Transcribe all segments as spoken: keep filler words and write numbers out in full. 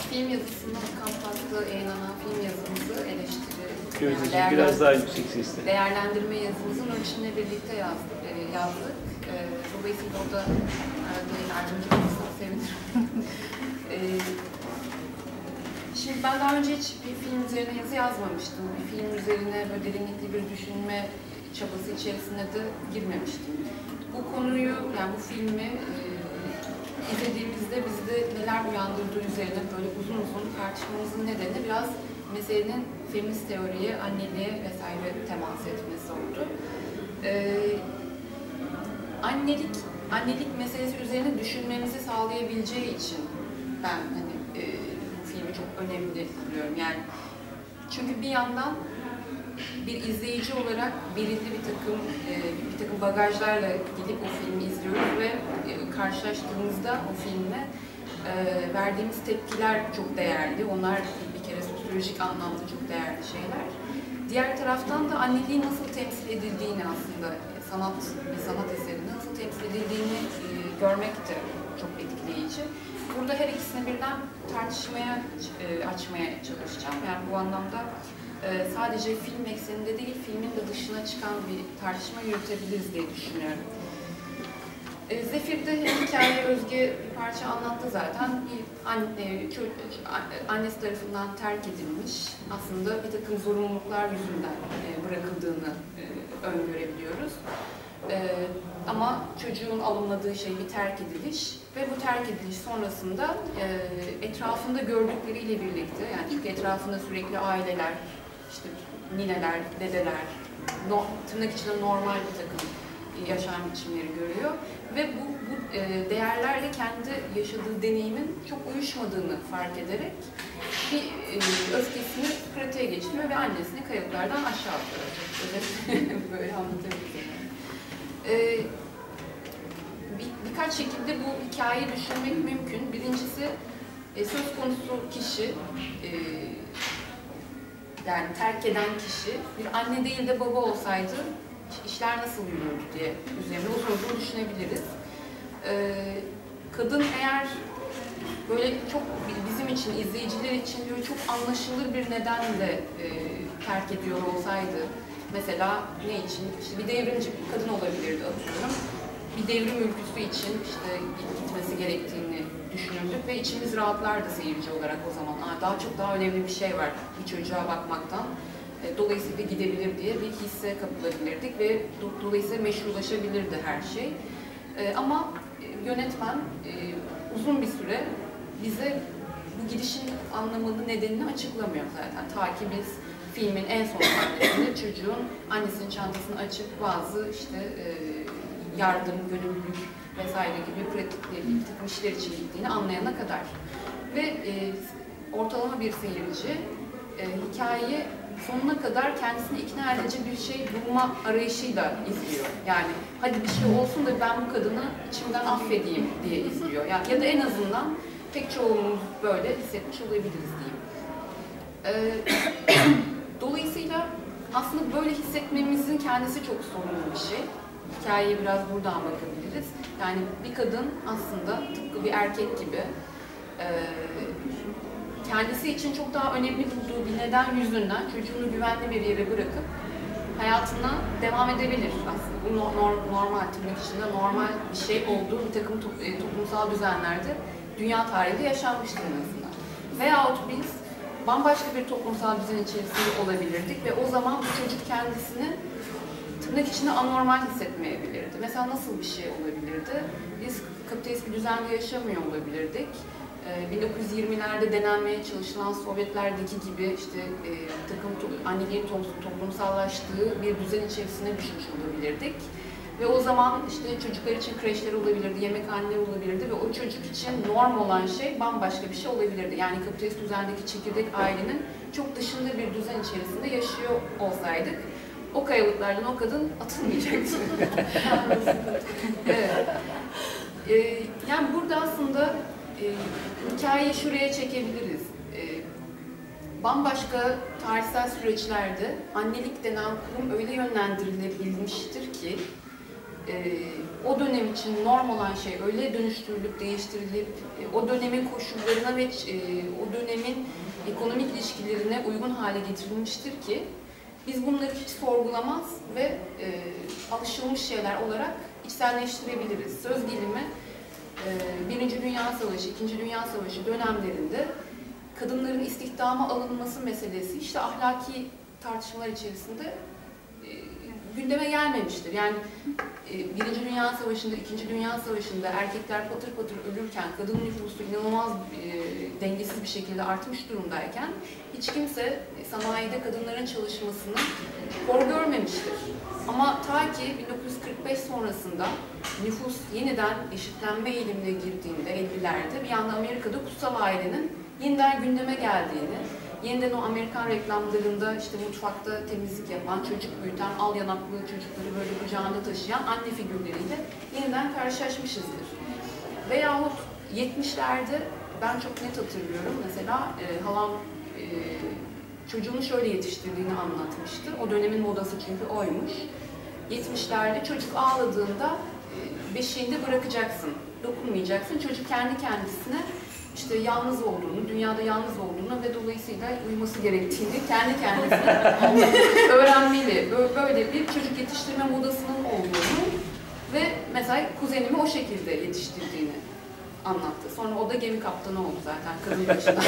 film yazısını, Kampas'ta yayınlanan film yazımızı eleştiri, Gözdeciğim yani biraz daha yüksek sesle. Değerlendirme yazımızın ölçümle birlikte yazdık. E, yazdık. E, dolayısıyla o da arada yardımcı olursa sevinirim. e, şimdi ben daha önce hiç bir film üzerine yazı yazmamıştım. Bir film üzerine böyle derinlikli bir düşünme çabası içerisine de girmemiştim. Bu konuyu, yani bu filmi e, izlediğimizde bizde neler uyandırdığı üzerine böyle uzun uzun tartışmamızın nedeni biraz meselenin feminist teoriye, anneliğe vesaire temas etmesi oldu. Ee, annelik, annelik meselesi üzerine düşünmemizi sağlayabileceği için ben hani e, bu filmi çok önemli buluyorum. Yani çünkü bir yandan bir izleyici olarak belirli bir takım e, bir takım bagajlarla gidip o filmi izliyoruz ve e, karşılaştığımızda o filmle e, verdiğimiz tepkiler çok değerli. Onlar bir kere sosyolojik anlamda çok değerli şeyler. Diğer taraftan da anneliğin nasıl temsil edildiğini aslında sanat bir sanat eserinde nasıl temsil edildiğini e, görmek de çok etkileyici. Burada her ikisini birden tartışmaya e, açmaya çalışacağım. Yani bu anlamda Ee, sadece film ekseninde değil, filmin de dışına çıkan bir tartışma yürütebiliriz diye düşünüyorum. Ee, Zefir'de hikaye Özge bir parça anlattı zaten. Bir anne, annesi tarafından terk edilmiş, aslında bir takım zorunluluklar yüzünden bırakıldığını öngörebiliyoruz. Ee, ama çocuğun alınmadığı şey bir terk ediliş ve bu terk ediliş sonrasında e, etrafında gördükleriyle birlikte, yani çünkü etrafında sürekli aileler, işte nineler, dedeler, no, tırnak içinde normal bir takım yaşam biçimleri görüyor ve bu, bu e, değerlerle kendi yaşadığı deneyimin çok uyuşmadığını fark ederek bir e, öfkesini pratiğe geçiriyor ve annesini kayıplardan aşağı atıyor. Çok böyle anlatabilirim. E, bir, birkaç şekilde bu hikayeyi düşünmek mümkün. Birincisi e, söz konusu kişi, e, yani terk eden kişi bir anne değil de baba olsaydı işler nasıl yürürdü diye üzerine uzun uzun düşünebiliriz. Ee, kadın eğer böyle çok bizim için, izleyiciler için böyle çok anlaşılır bir nedenle e, terk ediyor olsaydı, mesela ne için? İşte bir devrimci bir kadın olabilirdi atıyorum. Bir devrim ülküsü için işte gitmesi gerektiğini düşünürdük ve içimiz rahatlardı seyirci olarak o zaman. Aa, daha çok daha önemli bir şey var bir çocuğa bakmaktan. E, dolayısıyla gidebilir diye bir hisse kapılabilirdik ve do dolayısıyla meşrulaşabilirdi her şey. E, ama e, yönetmen e, uzun bir süre bize bu gidişin anlamını, nedenini açıklamıyor zaten. Ta ki biz filmin en son sahnesinde çocuğun annesinin çantasını açıp bazı işte e, yardım, gönüllülük vesaire gibi pratikleri, bir takım işler için gittiğini anlayana kadar. Ve e, ortalama bir seyirci e, hikayeyi sonuna kadar kendisini ikna edici bir şey bulma arayışıyla izliyor. Yani hadi bir şey olsun da ben bu kadını içimden affedeyim diye izliyor. Yani, ya da en azından pek çoğumuz böyle hissetmiş olabiliriz diyeyim. E, dolayısıyla aslında böyle hissetmemizin kendisi çok sorunlu bir şey. Hikayeye biraz buradan bakabiliriz. Yani bir kadın aslında tıpkı bir erkek gibi e, kendisi için çok daha önemli bulduğu bir neden yüzünden çocuğunu güvenli bir yere bırakıp hayatına devam edebilir aslında. Bu normal, normal tırnak içinde normal bir şey olduğu bir takım to e, toplumsal düzenlerde dünya tarihinde yaşanmıştır en azından. Veyahut biz bambaşka bir toplumsal düzen içerisinde olabilirdik ve o zaman bu çocuk kendisini tırnak içinde anormal hissetmeyebilirdi. Mesela nasıl bir şey olabilirdi? Biz kapitalist bir düzende yaşamıyor olabilirdik. bin dokuz yüz yirmilerde denenmeye çalışılan Sovyetlerdeki gibi işte e, takım to anneliğin to toplumsallaştığı bir düzen içerisine düşmüş olabilirdik. Ve o zaman işte çocuklar için kreşler olabilirdi, yemekhaneler olabilirdi ve o çocuk için norm olan şey bambaşka bir şey olabilirdi. Yani kapitalist düzendeki çekirdek ailenin çok dışında bir düzen içerisinde yaşıyor olsaydık, o kayalıklardan o kadın atılmayacaktı. Evet. Ee, yani burada aslında e, hikayeyi şuraya çekebiliriz. E, bambaşka tarihsel süreçlerde annelik denen kurum öyle yönlendirilebilmiştir ki e, o dönem için norm olan şey öyle dönüştürülüp, değiştirilip, e, o dönemin koşullarına ve e, o dönemin ekonomik ilişkilerine uygun hale getirilmiştir ki biz bunları hiç sorgulamaz ve e, alışılmış şeyler olarak içselleştirebiliriz. Söz gelimi e, Birinci Dünya Savaşı, İkinci Dünya Savaşı dönemlerinde kadınların istihdama alınması meselesi işte ahlaki tartışmalar içerisinde e, gündeme gelmemiştir. Yani e, Birinci Dünya Savaşı'nda, İkinci Dünya Savaşı'nda erkekler patır patır ölürken, kadın nüfusu inanılmaz e, dengesiz bir şekilde artmış durumdayken hiç kimse sanayide kadınların çalışmasını hor görmemiştir. Ama ta ki bin dokuz yüz kırk beş sonrasında nüfus yeniden eşitlenme eğilimine girdiğinde ellilerde bir yanda Amerika'da kutsal ailenin yeniden gündeme geldiğini, yeniden o Amerikan reklamlarında işte mutfakta temizlik yapan, çocuk büyüten, al yanaklı çocukları böyle kucağında taşıyan anne figürleriyle yeniden karşılaşmışızdır. Veyahut yetmişlerde ben çok net hatırlıyorum mesela e, halam e, çocuğunu şöyle yetiştirdiğini anlatmıştı. O dönemin modası çünkü oymuş. yetmişlerde çocuk ağladığında e, beşiğinde bırakacaksın, dokunmayacaksın. Çocuk kendi kendisine işte yalnız olduğunu, dünyada yalnız olduğunu ve dolayısıyla uyuması gerektiğini kendi kendisine öğrenmeli. Böyle bir çocuk yetiştirme modasının olduğunu ve mesela kuzenimi o şekilde yetiştirdiğini anlattı. Sonra o da gemi kaptanı oldu zaten kadın başına.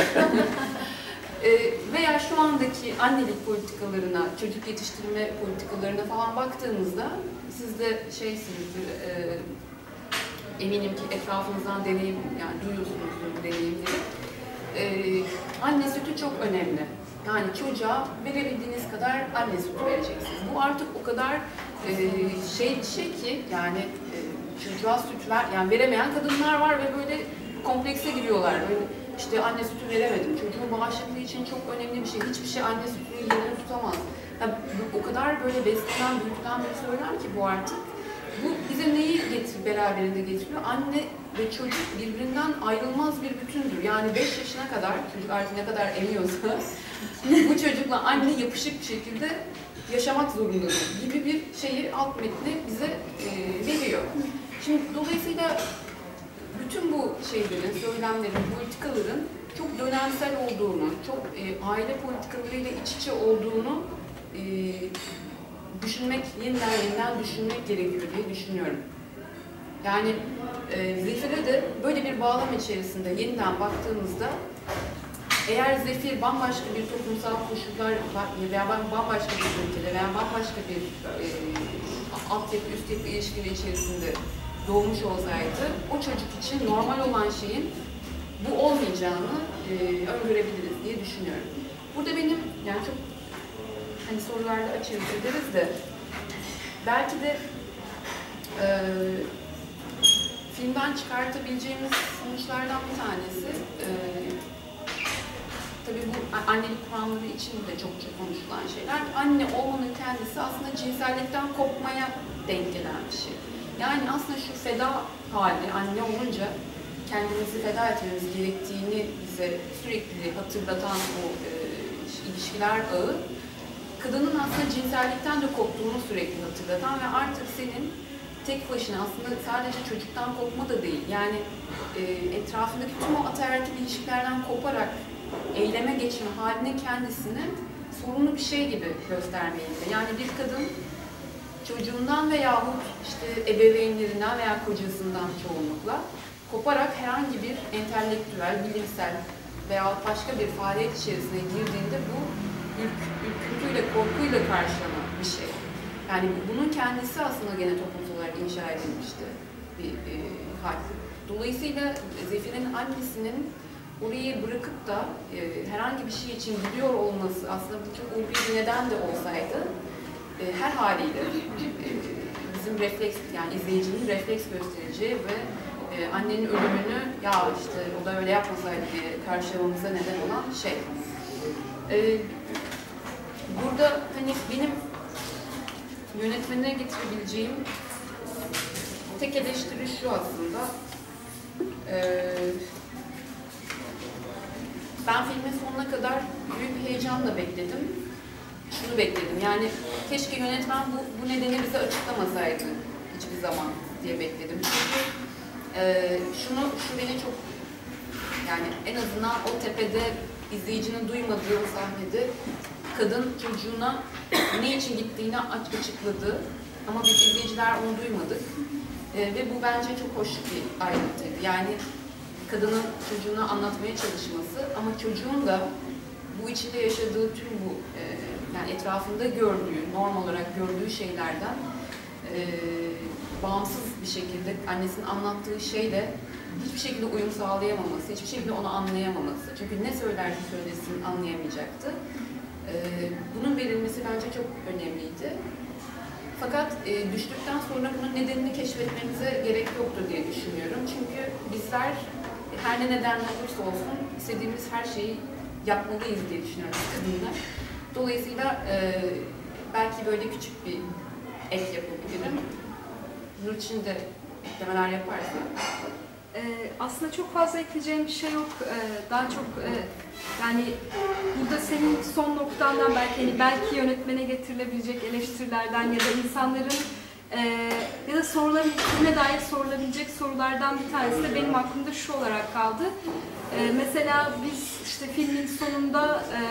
e, veya şu andaki annelik politikalarına, çocuk yetiştirme politikalarına falan baktığımızda siz de şeysinizdir, e, eminim ki etrafınızdan deneyim, yani duyuyorsunuzdur bu deneyimleri. Ee, anne sütü çok önemli. Yani çocuğa verebildiğiniz kadar anne sütü vereceksiniz. Bu artık o kadar e, şey bir şey ki yani e, çocuğa süt ver, yani veremeyen kadınlar var ve böyle komplekse giriyorlar. Böyle işte anne sütü veremedim. Çocuğun bağışıklığı için çok önemli bir şey. Hiçbir şey anne sütünün yerini tutamaz. Yani o kadar böyle beslenen, büyütülen bir söyler ki bu artık. Bu bize neyi getir, beraberinde getiriyor? Anne ve çocuk birbirinden ayrılmaz bir bütündür. Yani beş yaşına kadar, çocuk artık ne kadar emiyorsa, bu çocukla anne yapışık bir şekilde yaşamak zorundadır gibi bir şeyi, alt metni bize e, veriyor. Şimdi dolayısıyla bütün bu şeylerin, söylemlerin, politikaların çok dönemsel olduğunu, çok e, aile politikalarıyla iç içe olduğunu e, düşünmek, yeniden yeniden düşünmek gerekiyor diye düşünüyorum. Yani e, Zefir'e de böyle bir bağlam içerisinde yeniden baktığımızda eğer Zefir bambaşka bir toplumsal koşullar veya bambaşka bir ülkede veya bambaşka bir e, altyapı, üst yapı ilişkileri içerisinde doğmuş olsaydı o çocuk için normal olan şeyin bu olmayacağını e, öngörebiliriz diye düşünüyorum. Burada benim yani çok hani sorularda açıyoruz ederiz de belki de e, filmden çıkartabileceğimiz sonuçlardan bir tanesi e, tabii bu annelik kuramları için de çok çok konuşulan şeyler. Anne olmanın kendisi aslında cinsellikten kopmaya denk gelen bir şey. Yani aslında şu feda hali, anne olunca kendimizi feda etmemiz gerektiğini bize sürekli hatırlatan o e, ilişkiler ağı kadının aslında cinsellikten de koptuğunu sürekli hatırlatan ve artık senin tek başına aslında sadece çocuktan kopma da değil. Yani e, etrafındaki tüm o ataerkil ilişkilerden koparak eyleme geçme haline kendisini sorunlu bir şey gibi göstermelidir. Yani bir kadın çocuğundan veyahut işte ebeveynlerinden veya kocasından çoğunlukla koparak herhangi bir entelektüel, bilimsel veya başka bir faaliyet içerisine girdiğinde bu ürk, ürküntüyle, korkuyla karşılanan bir şey. Yani bunun kendisi aslında gene toplumsal olarak inşa edilmişti bir e, hal. Dolayısıyla Zefir'in annesinin orayı bırakıp da e, herhangi bir şey için gidiyor olması aslında bu çok ulvi bir neden de olsaydı e, her haliyle e, bizim refleks, yani izleyicinin refleks göstereceği ve e, annenin ölümünü ya işte o da öyle yapmasaydı diye karşılamamıza neden olan şey. E, burada hani benim yönetmenine getirebileceğim tek eleştiri şu aslında. E, ben filmin sonuna kadar büyük bir heyecanla bekledim. Şunu bekledim, yani keşke yönetmen bu, bu nedeni bize açıklamasaydı hiçbir zaman diye bekledim. Çünkü e, şunu, şu beni çok, yani en azından o tepede izleyicinin duymadığı o sahnede kadın çocuğuna ne için gittiğini açıkladı. Ama biz izleyiciler onu duymadık. E, ve bu bence çok hoş bir ayrıntıydı. Yani kadının çocuğuna anlatmaya çalışması ama çocuğun da bu içinde yaşadığı tüm bu e, yani etrafında gördüğü, normal olarak gördüğü şeylerden e, bağımsız bir şekilde annesinin anlattığı şeyle hiçbir şekilde uyum sağlayamaması, hiçbir şekilde onu anlayamaması. Çünkü ne söylerse söylesin anlayamayacaktı. E, bunun verilmesi bence çok önemliydi. Fakat e, düştükten sonra bunun nedenini keşfetmemize gerek yoktur diye düşünüyorum. Çünkü bizler her ne nedenle olursa olsun istediğimiz her şeyi yapmalıyız diye düşünüyorum kadınlar. Dolayısıyla e, belki böyle küçük bir ek yapabilirim. Nurçin de eklemeler yaparsa. Ee, aslında çok fazla ekleyeceğim bir şey yok. Ee, daha çok e, yani burada senin son noktandan belki hani belki yönetmene getirilebilecek eleştirilerden ya da insanların e, ya da soruların üstüne dair sorulabilecek sorulardan bir tanesi de benim aklımda şu olarak kaldı. Ee, mesela biz işte filmin sonunda e,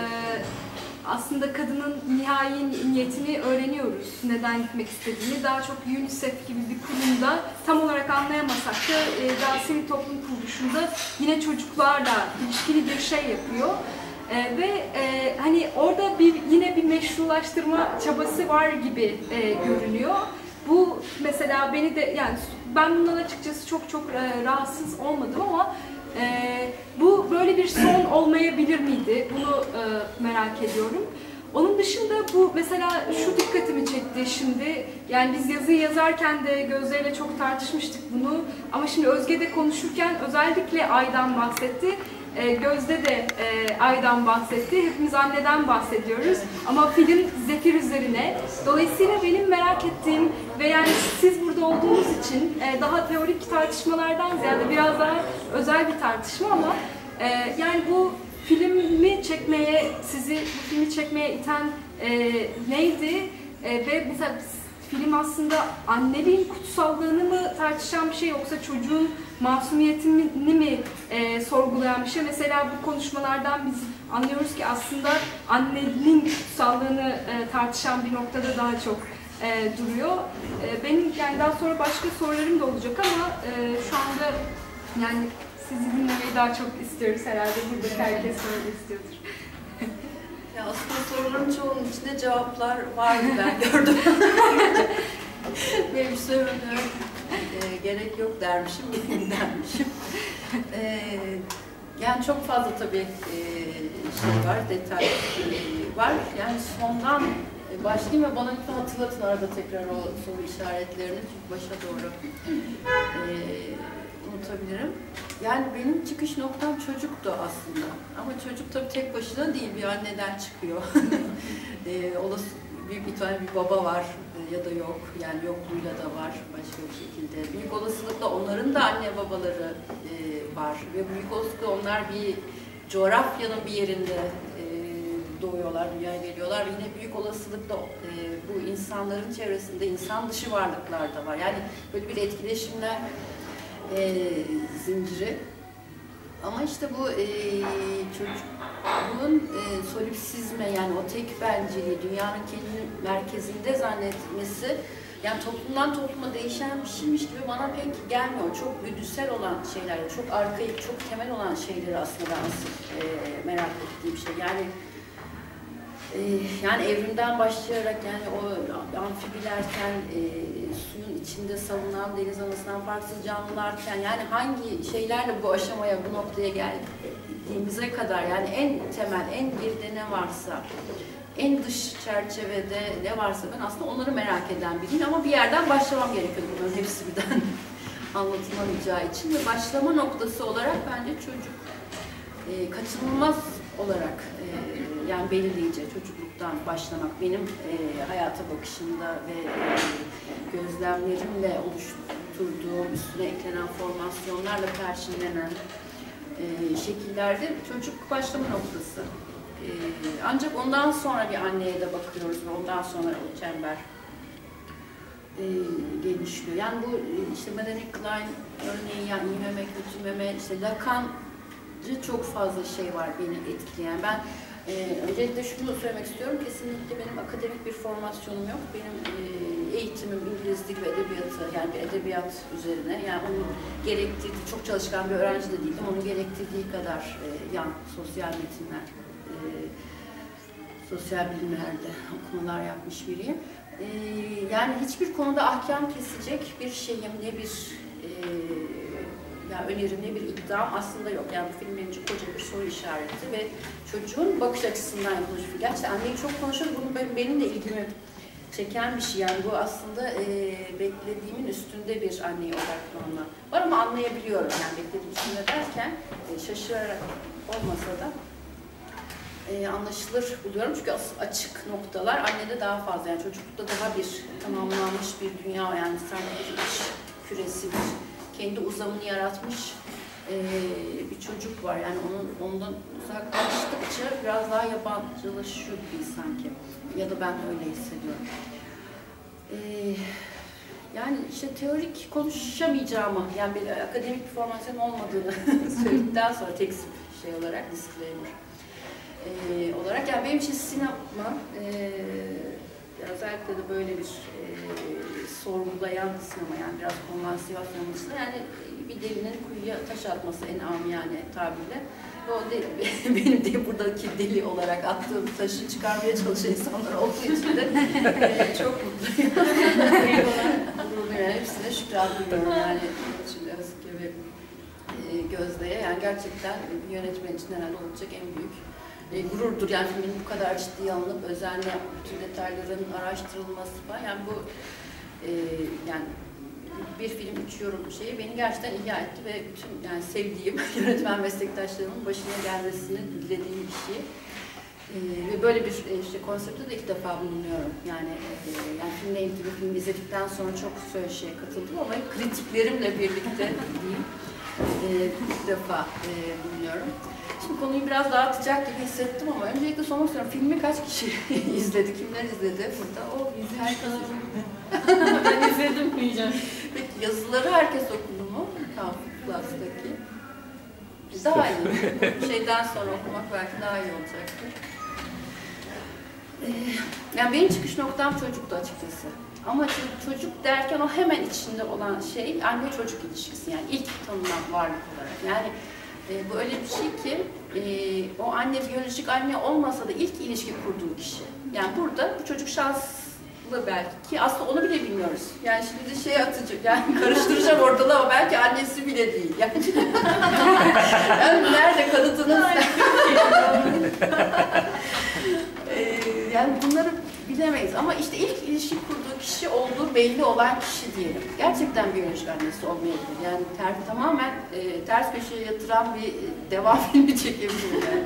aslında kadının nihai niyetini öğreniyoruz. Neden gitmek istediğini. Daha çok UNICEF gibi bir kurumda tam olarak anlayamasak da e, daha sivil toplum kuruluşunda yine çocuklarla ilişkili bir şey yapıyor. E, ve e, hani orada bir yine bir meşrulaştırma çabası var gibi e, görünüyor. Bu mesela beni de yani ben bundan açıkçası çok çok e, rahatsız olmadım ama Ee, bu böyle bir son olmayabilir miydi? Bunu e, merak ediyorum. Onun dışında bu mesela şu dikkatimi çekti şimdi. Yani biz yazıyı yazarken de Gözde ile çok tartışmıştık bunu. Ama şimdi Özge de konuşurken özellikle Ay'dan bahsetti. Ee, Gözde de e, Ay'dan bahsetti. Hepimiz anneden bahsediyoruz. Ama film Zefir üzerine. Dolayısıyla benim merak ettiğim ve yani siz burada olduğunuz için e, daha teorik tartışmalardan ziyade biraz daha özel bir tartışma ama e, yani bu filmi çekmeye, sizi bu filmi çekmeye iten e, neydi? E, ve mesela film aslında anneliğin kutsallığını mı tartışan bir şey yoksa çocuğun masumiyetini mi e, sorgulayan bir şey? Mesela bu konuşmalardan biz anlıyoruz ki aslında annenin kutsallığını e, tartışan bir noktada daha çok e, duruyor. E, benim yani daha sonra başka sorularım da olacak ama e, şu anda yani sizi dinlemeyi daha çok istiyoruz herhalde. Buradaki herkes öyle istiyordur. Ya aslında soruların çoğunun içinde cevaplar vardı, ben gördüm. Benim söylemeye e, gerek yok dermişim, dermişim. E, yani çok fazla tabii e, şey var, detay e, var. Yani sondan e, başlayayım ve bana lütfen hatırlatın arada tekrar o soru işaretlerini, çünkü başa doğru e, unutabilirim. Yani benim çıkış noktam çocuktu aslında. Ama çocuk tabii tek başına değil, bir anneden çıkıyor. e, olası büyük ihtimalle bir baba var e, ya da yok. Yani yokluğuyla da var başka bir şekilde. Büyük olasılıkla onların da anne babaları e, var. Ve büyük olasılıkla onlar bir coğrafyanın bir yerinde e, doğuyorlar, dünyaya geliyorlar. Ve yine büyük olasılıkla e, bu insanların çevresinde insan dışı varlıklar da var. Yani böyle bir etkileşimler E, zinciri. Ama işte bu e, çocuğun e, solipsizme, yani o tek benciliği, dünyanın kendi merkezinde zannetmesi, yani toplumdan topluma değişen bir şeymiş gibi bana pek gelmiyor. Çok güdüsel olan şeyler, çok arkaik, çok temel olan şeyleri aslında ben asıl e, merak ettiğim şey. Yani e, yani evrimden başlayarak, yani o amfibilerken, e, suyun içinde savunan deniz anasından farksız canlılarken, yani hangi şeylerle bu aşamaya, bu noktaya geldiğimize kadar, yani en temel, en geride ne varsa, en dış çerçevede ne varsa, ben aslında onları merak eden biriyim ama bir yerden başlamam gerekiyor bunların hepsi birden anlatılamayacağı için ve başlama noktası olarak bence çocuk e, kaçınılmaz olarak e, yani belirleyici, çocukluktan başlamak benim e, hayata bakışımda ve e, gözlemlerimle oluşturduğum, üstüne eklenen formasyonlarla perçinlenen e, şekillerde çocuk başlama noktası. E, ancak ondan sonra bir anneye de bakıyoruz ve ondan sonra o çember e, genişliyor. Yani bu işte Melanie Klein örneği, yani İmeme, Kötümeme, işte Lacan'cı çok fazla şey var beni etkileyen. Ben e, öncelikle şunu söylemek istiyorum, kesinlikle benim akademik bir formasyonum yok. Benim e, eğitimim İngiliz dil ve edebiyatı, yani bir edebiyat üzerine. Yani onun gerektirdiği, çok çalışkan bir öğrenci de değildim, onun gerektirdiği kadar e, yan sosyal metinler, e, sosyal bilimlerde okumalar yapmış biriyim. Ee, yani hiçbir konuda ahkam kesecek bir şeyim, ne bir e, ya önerim, ne bir iddiam aslında yok. Yani bu film benim için koca bir soru işareti ve çocuğun bakış açısından yapılmış bir. Gerçekten anneyi çok konuşuyoruz, bunu benim, benim de ilgimi çeken bir şey. Yani bu aslında e, beklediğimin üstünde bir anneye odaklanma var ama anlayabiliyorum. Yani beklediğim üstünde derken e, şaşırarak olmasa da Ee, anlaşılır buluyorum çünkü açık noktalar annede daha fazla, yani çocuklukta daha bir tamamlanmış bir dünya, yani sanki bir iç küresi, bir kendi uzamını yaratmış e, bir çocuk var, yani onun ondan uzaklaştıkça biraz daha yabancılaşıyor gibi sanki, ya da ben öyle hissediyorum. Ee, yani işte teorik konuşamayacağımı, yani bir akademik bir formasyon olmadığını söyledikten sonra tek şey olarak disclaimer. Ee, olarak, yani benim için sinema e, özellikle de böyle bir e, sorgulayan sinema, yani biraz konvansiyonel dışında, yani bir delinin kuyuya taş atması en amiyane tabirle. O de, benim de buradaki deli olarak attığım taşı çıkarmaya çalışan insanlar olduğu için de e, çok mutluyum. Yani hepsine şükran duyuyorum, yani şimdi Özge ve e, Gözde'ye, yani gerçekten bir yönetmen için herhalde olacak en büyük E, gururdur, yani filmin bu kadar ciddiye alınıp özenle bütün detayların araştırılması falan, yani bu e, yani bir film, üç yorum şeyi beni gerçekten ihya etti ve bütün, yani sevdiğim yönetmen meslektaşlarımın başına gelmesini dilediğim bir şey. E, ve böyle bir e, işte konsepte de ilk defa bulunuyorum. Yani e, yani filmle ilgili, filmi izledikten sonra çok şeye katıldım ama kritiklerimle birlikte diyeyim e, ilk defa e, bulunuyorum. Şimdi konuyu biraz dağıtacak gibi hissettim ama öncelikle sormak istiyorum. Filmi kaç kişi izledi? Kimler izledi burada? O herkes Ben izledim diyeceğim. Peki yazıları herkes okudu mu? Kampus Plus'taki. Daha iyi. Şeyden sonra okumak belki daha iyi olacaktır. Ee, yani benim çıkış noktam çocuktu açıkçası. Ama çocuk derken o hemen içinde olan şey anne çocuk ilişkisi, yani ilk tanınan varlık olarak. Yani E, bu öyle bir şey ki e, o anne biyolojik anne olmasa da ilk ilişki kurduğu kişi. Yani burada bu çocuk şanslı belki ki aslında onu bile bilmiyoruz. Yani şimdi şey atıcı, yani karıştıracağım ortalığı ama belki annesi bile değil. Yani, yani nerede kanıtınız? e, yani bunları bilemeyiz ama işte ilk ilişki kurduğu kişi olduğu belli olan kişi diyelim. Gerçekten biyolojik annesi olmayabilir. Yani ter, tamamen e, ters köşeye yatıran bir devam filmi çekebilir yani.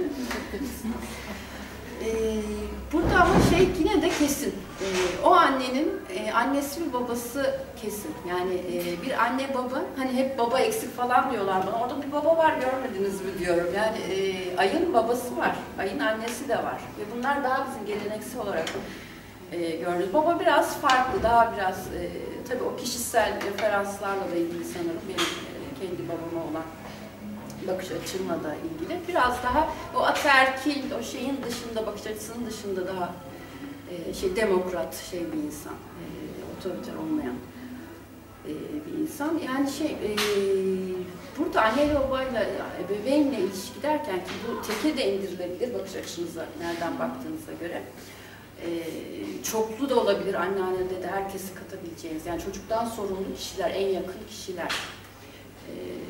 e, burada ama şey yine de kesin. E, o annenin e, annesi ve babası kesin. Yani e, bir anne baba, hani hep baba eksik falan diyorlar bana. Orada bir baba var, görmediniz mi diyorum. Yani e, Ay'ın babası var, Ay'ın annesi de var. Ve bunlar daha bizim geleneksel olarak E, gördünüz. Baba biraz farklı, daha biraz e, tabii o kişisel referanslarla da ilgili sanırım, benim e, kendi babama olan bakış açımla da ilgili. Biraz daha o ataerkil, o şeyin dışında, bakış açısının dışında daha e, şey demokrat şey bir insan, e, otoriter olmayan e, bir insan. Yani şey, e, burada anneyle babayla, ebeveynle ilişki derken ki bu teke de indirilebilir bakış açınıza, nereden baktığınıza göre. Ee, çoklu da olabilir, anneannede de herkesi katabileceğiniz, yani çocuktan sorumlu kişiler, en yakın kişiler. Ee,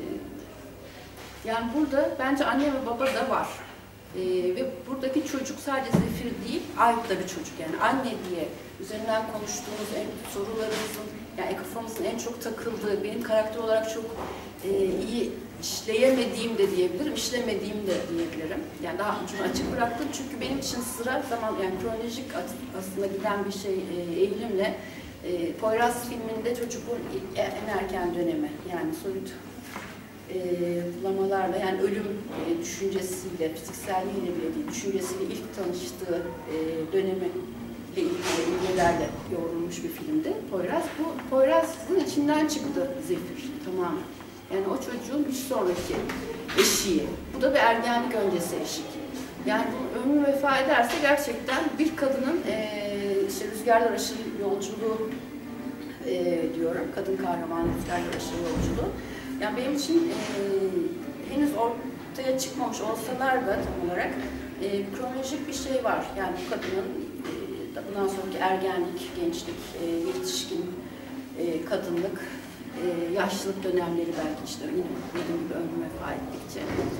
yani burada bence anne ve baba da var. Ee, ve buradaki çocuk sadece Zefir değil, ait da bir çocuk. Yani anne diye üzerinden konuştuğumuz en sorularımızın, yani kafamızın en çok takıldığı, benim karakter olarak çok e, iyi işleyemediğim de diyebilirim, işlemediğim de diyebilirim. Yani daha ucunu açık bıraktım çünkü benim için sıra zaman, yani kronolojik aslında giden bir şey e, eğilimle e, Poyraz filminde çocukluğun en erken dönemi, yani soyut e, bulamalarla, yani ölüm e, düşüncesiyle, fizikselliğiyle bile değil, düşüncesiyle ilk tanıştığı e, dönemi imgelerle yoğrulmuş bir filmdi Poyraz. Bu Poyraz'ın içinden çıktı Zefir tamamen. Yani o çocuğun bir sonraki eşiği. Bu da bir ergenlik öncesi eşik. Yani bu ömrü vefa ederse gerçekten bir kadının e, işte Rüzgarlar Aşırı Yolculuğu e, diyorum. Kadın kahramanı Rüzgarlar Aşırı Yolculuğu. Yani benim için e, henüz ortaya çıkmamış olsalar da tam olarak e, kronolojik bir şey var. Yani bu kadının e, bundan sonraki ergenlik, gençlik, e, yetişkin, e, kadınlık, e, yaşlılık dönemleri belki işte dediğim gibi ömrü vefa ettikçe.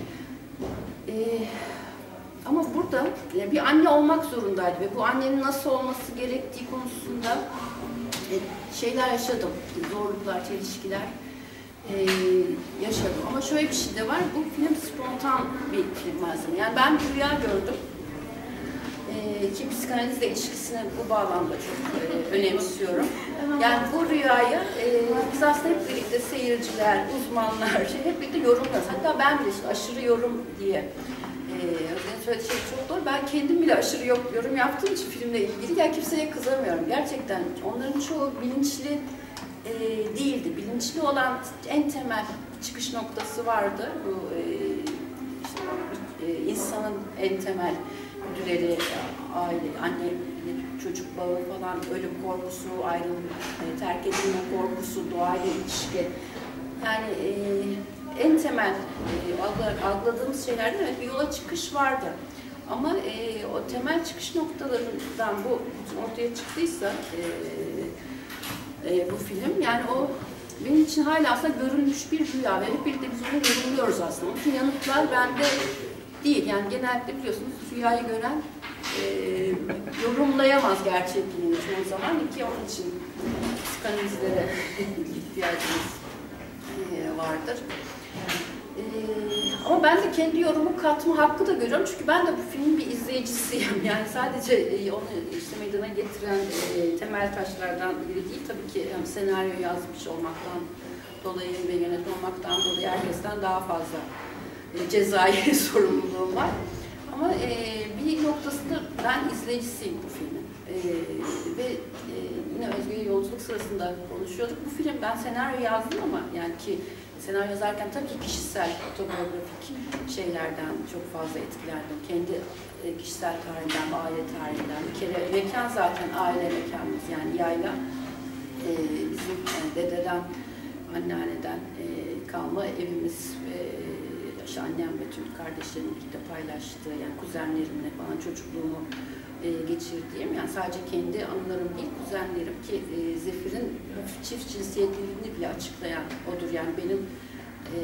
E, ama burada e, bir anne olmak zorundaydı ve bu annenin nasıl olması gerektiği konusunda e, şeyler yaşadım, zorluklar, çelişkiler e, yaşadım. Ama şöyle bir şey de var, bu film spontan bir film malzeme. Yani ben bir rüya gördüm. E, ki psikanalizle ilişkisini bu bağlamda çok e, önemsiyorum. Yani bu rüyayı e, biz aslında hep birlikte seyirciler, uzmanlar, şey, hep birlikte yorumluyoruz. Hatta ben bile işte aşırı yorum diye Ee, söylediği şey çok doğru. Ben kendim bile aşırı yorum yaptığım için filmle ilgili ya kimseye kızamıyorum. Gerçekten onların çoğu bilinçli e, değildi. Bilinçli olan en temel çıkış noktası vardı. Bu e, işte, e, insanın en temel güdüleri, aile, anne, çocuk bağı falan, ölüm korkusu, ayrılma, e, terk edilme korkusu, doğayla ilişki. Yani e, en temel e, algıladığımız şeylerden evet bir yola çıkış vardı. Ama e, o temel çıkış noktalarından bu ortaya çıktıysa e, e, bu film, yani o benim için hala aslında görülmüş bir rüya ve hep birlikte biz onu yorumluyoruz aslında. Onun için yanıtlar bende değil. Yani genellikle biliyorsunuz rüyayı gören e, yorumlayamaz gerçekliğini çoğu zaman ki onun için psikanalizlere ihtiyacımız e, vardır. Ee, ama ben de kendi yorumu katma hakkı da görüyorum çünkü ben de bu filmin bir izleyicisiyim. Yani sadece e, onu işte meydana getiren e, temel taşlardan biri değil. Tabii ki yani senaryo yazmış olmaktan dolayı ve yönetmen olmaktan dolayı herkesten daha fazla e, cezai sorumluluğum var. Ama e, bir noktasında ben izleyicisiyim bu filmin. E, ve e, yine Özge'yle yolculuk sırasında konuşuyorduk. Bu film ben senaryo yazdım ama yani ki senaryo yazarken tabii ki kişisel, otobiyografik şeylerden çok fazla etkilendim. Kendi e, kişisel tarihimden, aile tarihinden. Bir kere mekan zaten aile mekanımız yani yayla. E, bizim yani dededen, anneanneden e, kalma evimiz. E, işte annem ve tüm kardeşlerim birlikte paylaştığı, yani kuzenlerimle falan çocukluğumu e, geçirdiğim, yani sadece kendi anılarım değil, kuzenlerim ki e, Zefir'in çift cinsiyetliliğini bile açıklayan odur. Yani benim e,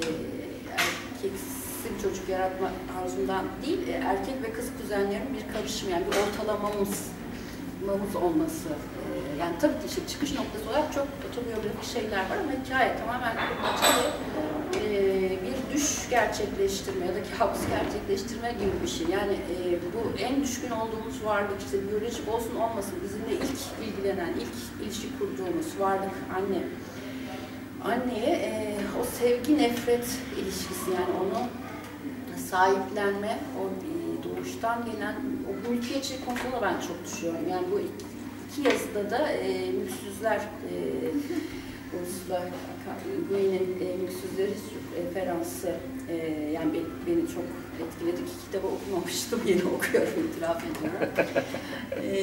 erkeksi bir çocuk yaratma arzumdan değil, e, erkek ve kız kuzenlerim bir karışım, yani bir ortalamamız mamız olması. E, yani tabii ki işte çıkış noktası olarak çok otobiyografik şeyler var ama hikaye tamamen açıklı. Ee, bir düş gerçekleştirme ya da kabus gerçekleştirme gibi bir şey. Yani e, bu en düşkün olduğumuz varlık, işte biyolojik olsun olmasın bizimle ilk ilgilenen, ilk ilişki kurduğumuz varlık anne. Anneye e, o sevgi nefret ilişkisi, yani onu sahiplenme, o e, doğuştan gelen o mülkiyetçilik konusunda ben çok düşüyorum. Yani bu iki, iki yazıda da e, mülksüzler e, Ursula Guin'in e, Mülksüzleri referansı e, yani beni, beni çok etkiledi ki kitabı okumamıştım, yeni okuyorum, itiraf ediyorum. e,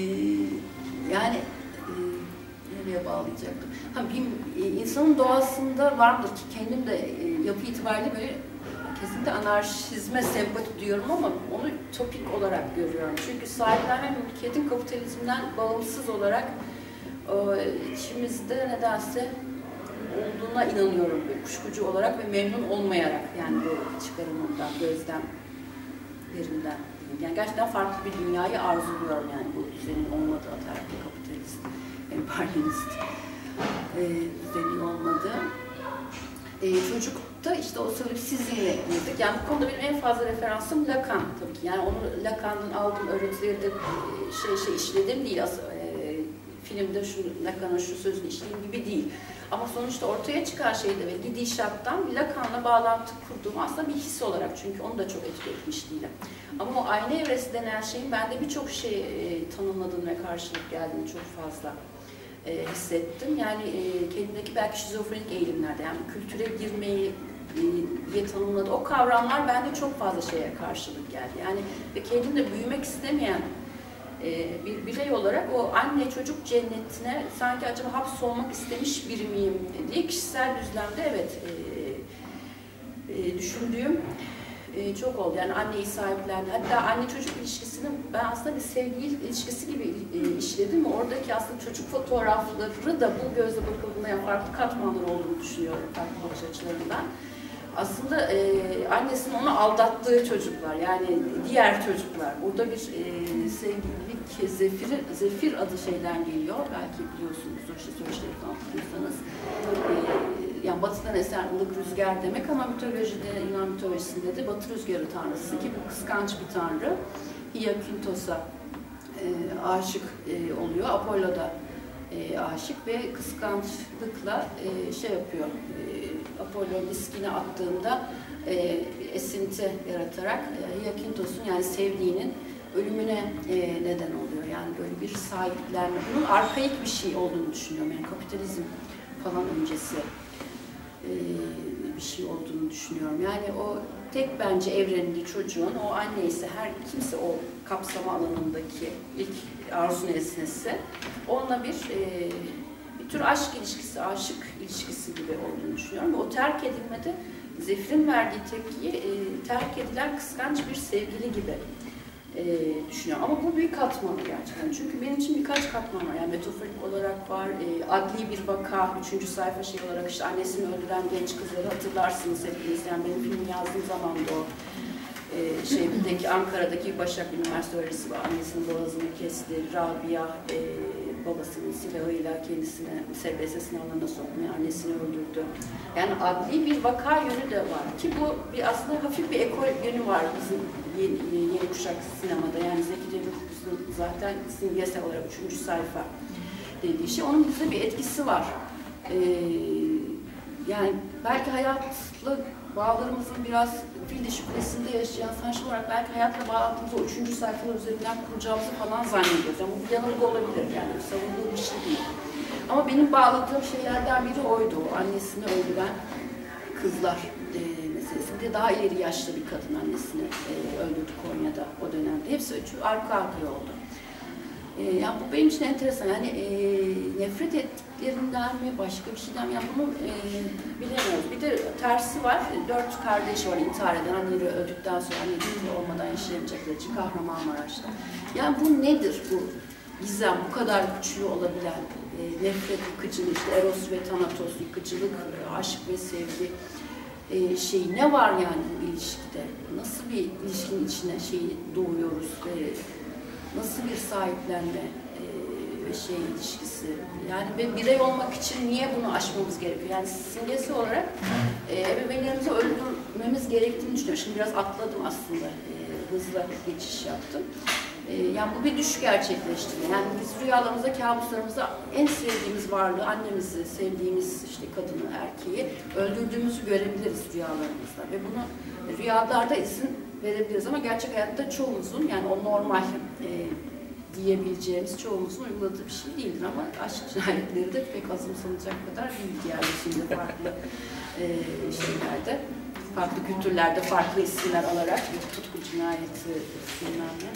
yani e, nereye bağlayacaktım? Ha, bir, e, insanın doğasında vardır ki kendim de e, yapı itibariyle böyle kesinlikle anarşizme sempati duyuyorum ama onu topik olarak görüyorum. Çünkü sahiplenme mülkiyetin kapitalizmden bağımsız olarak o, içimizde nedense olduğuna inanıyorum. Kuşkucu olarak ve memnun olmayarak, yani bu çıkarımından, gözlemlerimden. Yani gerçekten farklı bir dünyayı arzuluyorum, yani bu düzenin olmadığı, ataerkil kapitalist, emperyalist e, düzenin olmadığı. E, çocukta işte o solipsizmle girdik. Yani bu konuda benim en fazla referansım Lacan tabii ki. Yani onu Lacan'dan aldığım öğretileri de şey şey işledim değil. As e, filmde şu Lacan'ın şu sözünü işlediğim gibi değil. Ama sonuçta ortaya çıkan şeyde ve gidişattan Lacan'la bağlantı kurduğum aslında bir his olarak, çünkü onu da çok etki etmiş değilim. Ama o ayna evresi denen şeyin bende birçok şey e, tanımladığını ve karşılık geldiğini çok fazla e, hissettim. Yani e, kendimdeki belki şizofrenik eğilimlerde, yani kültüre girmeyi e, diye tanımladı. O kavramlar bende çok fazla şeye karşılık geldi. Yani ve kendimde büyümek istemeyen bir birey olarak o anne çocuk cennetine sanki acaba hapsolmak istemiş biri miyim diye kişisel düzlemde evet e, e, düşündüğüm e, çok oldu. Yani anneyi sahiplendi. Hatta anne çocuk ilişkisini ben aslında bir sevgi ilişkisi gibi e, işledim. Oradaki aslında çocuk fotoğrafları da bu gözle bakıldığında yani farklı katmanlar olduğunu düşünüyorum farklı bakış açılarından. Aslında e, annesinin onu aldattığı çocuklar, yani diğer çocuklar. Burada bir e, sevgililik, zefir, zefir adı şeyden geliyor. Belki biliyorsunuzdur, işte söyleşleri falan okursanız. E, yani batıdan esen ılık rüzgar demek ama mitolojide, Yunan mitolojisinde de batı rüzgarı tanrısı gibi kıskanç bir tanrı. Hyakinthos'a e, aşık e, oluyor, Apollo da e, aşık ve kıskançlıkla e, şey yapıyor. E, Apollo diskine attığında e, esinti yaratarak e, Hyakinthos'un yani sevdiğinin ölümüne e, neden oluyor. Yani böyle bir sahiplenme. Bunun arkaik bir şey olduğunu düşünüyorum. Yani kapitalizm falan öncesi e, bir şey olduğunu düşünüyorum. Yani o tek bence evreninde çocuğun, o anne ise her kimse o kapsama alanındaki ilk arzu nesnesi, onunla bir e, bir tür aşk ilişkisi, aşık ilişkisi gibi olduğunu düşünüyorum. Ve o terk edilmede Zefir'in verdiği tepkiyi e, terk edilen kıskanç bir sevgili gibi e, düşünüyorum. Ama bu bir katmanı gerçekten. Çünkü benim için birkaç katman var. Yani metaforik olarak var, e, adli bir vaka, üçüncü sayfa şey olarak işte annesini öldüren genç kızları hatırlarsınız hepiniz. Yani benim filmi yazdığım zaman da o e, şeydeki Ankara'daki Başak Üniversitesi öğrencisi var. Annesinin boğazını kesti, Rabia e, babasının silahıyla kendisini S B S sınavlarına sokmaya, annesini öldürdü. Yani adli bir vaka yönü de var ki bu bir aslında hafif bir ekol yönü var bizim yeni, yeni kuşak sinemada. Yani Zeki Demirkubuz'un zaten simgesel olarak üçüncü sayfa dediği şey. Onun bize bir etkisi var. Ee, yani belki hayatla bağlarımızın biraz fil dişi kulesinde yaşayan sanatçı olarak belki hayatla bağlantımızı o üçüncü sayfalar üzerinden kuracağımızı falan zannediyoruz. Yani bu bir yanılgı olabilir, yani savunduğu bir şey değil. Ama benim bağladığım şeylerden biri oydu, o annesini öldüren kızlar e, meselesi. Bir de daha ileri yaşlı bir kadın annesini e, öldürdü Konya'da o dönemde. Hepsi üçü arka arkaya oldu. E, yani bu benim için enteresan. Yani e, nefret ettiklerinden mi, başka bir şeyden mi? Yani bunu e, bilemiyoruz. Bir de tersi var. Dört kardeş var intihar eden. Anneleri öldükten sonra anneleri olmadan yaşayamayacakları için Kahramanmaraş'ta. Yani bu nedir bu gizem? Bu kadar güçlü olabilen e, nefret, yıkıcılık, işte Eros ve Thanatos, yıkıcılık, aşk ve sevgi e, şeyi ne var yani bu ilişkide? Nasıl bir ilişkinin içine şeyi doğuyoruz ve nasıl bir sahiplenme ve e, şey ilişkisi? Yani ve birey olmak için niye bunu aşmamız gerekiyor? Yani simgesi olarak e, ebeveynlerimizi öldürmemiz gerektiğini düşünüyorum. Şimdi biraz atladım aslında, e, hızla geçiş yaptım. E, yani bu bir düş gerçekleştirme. Yani biz rüyalarımızda, kabuslarımızda en sevdiğimiz varlığı, annemizi, sevdiğimiz işte kadını, erkeği öldürdüğümüzü görebiliriz rüyalarımızda. Ve bunu rüyalarda izin verebiliriz ama gerçek hayatta çoğumuzun, yani o normal e, diyebileceğimiz çoğumuzun uyguladığı bir şey değildir ama aşk cinayetleri de pek azımsanacak kadar değil diğer şimdi farklı e, şeylerde, farklı kültürlerde farklı isimler alarak bir tutku cinayeti isimlerle.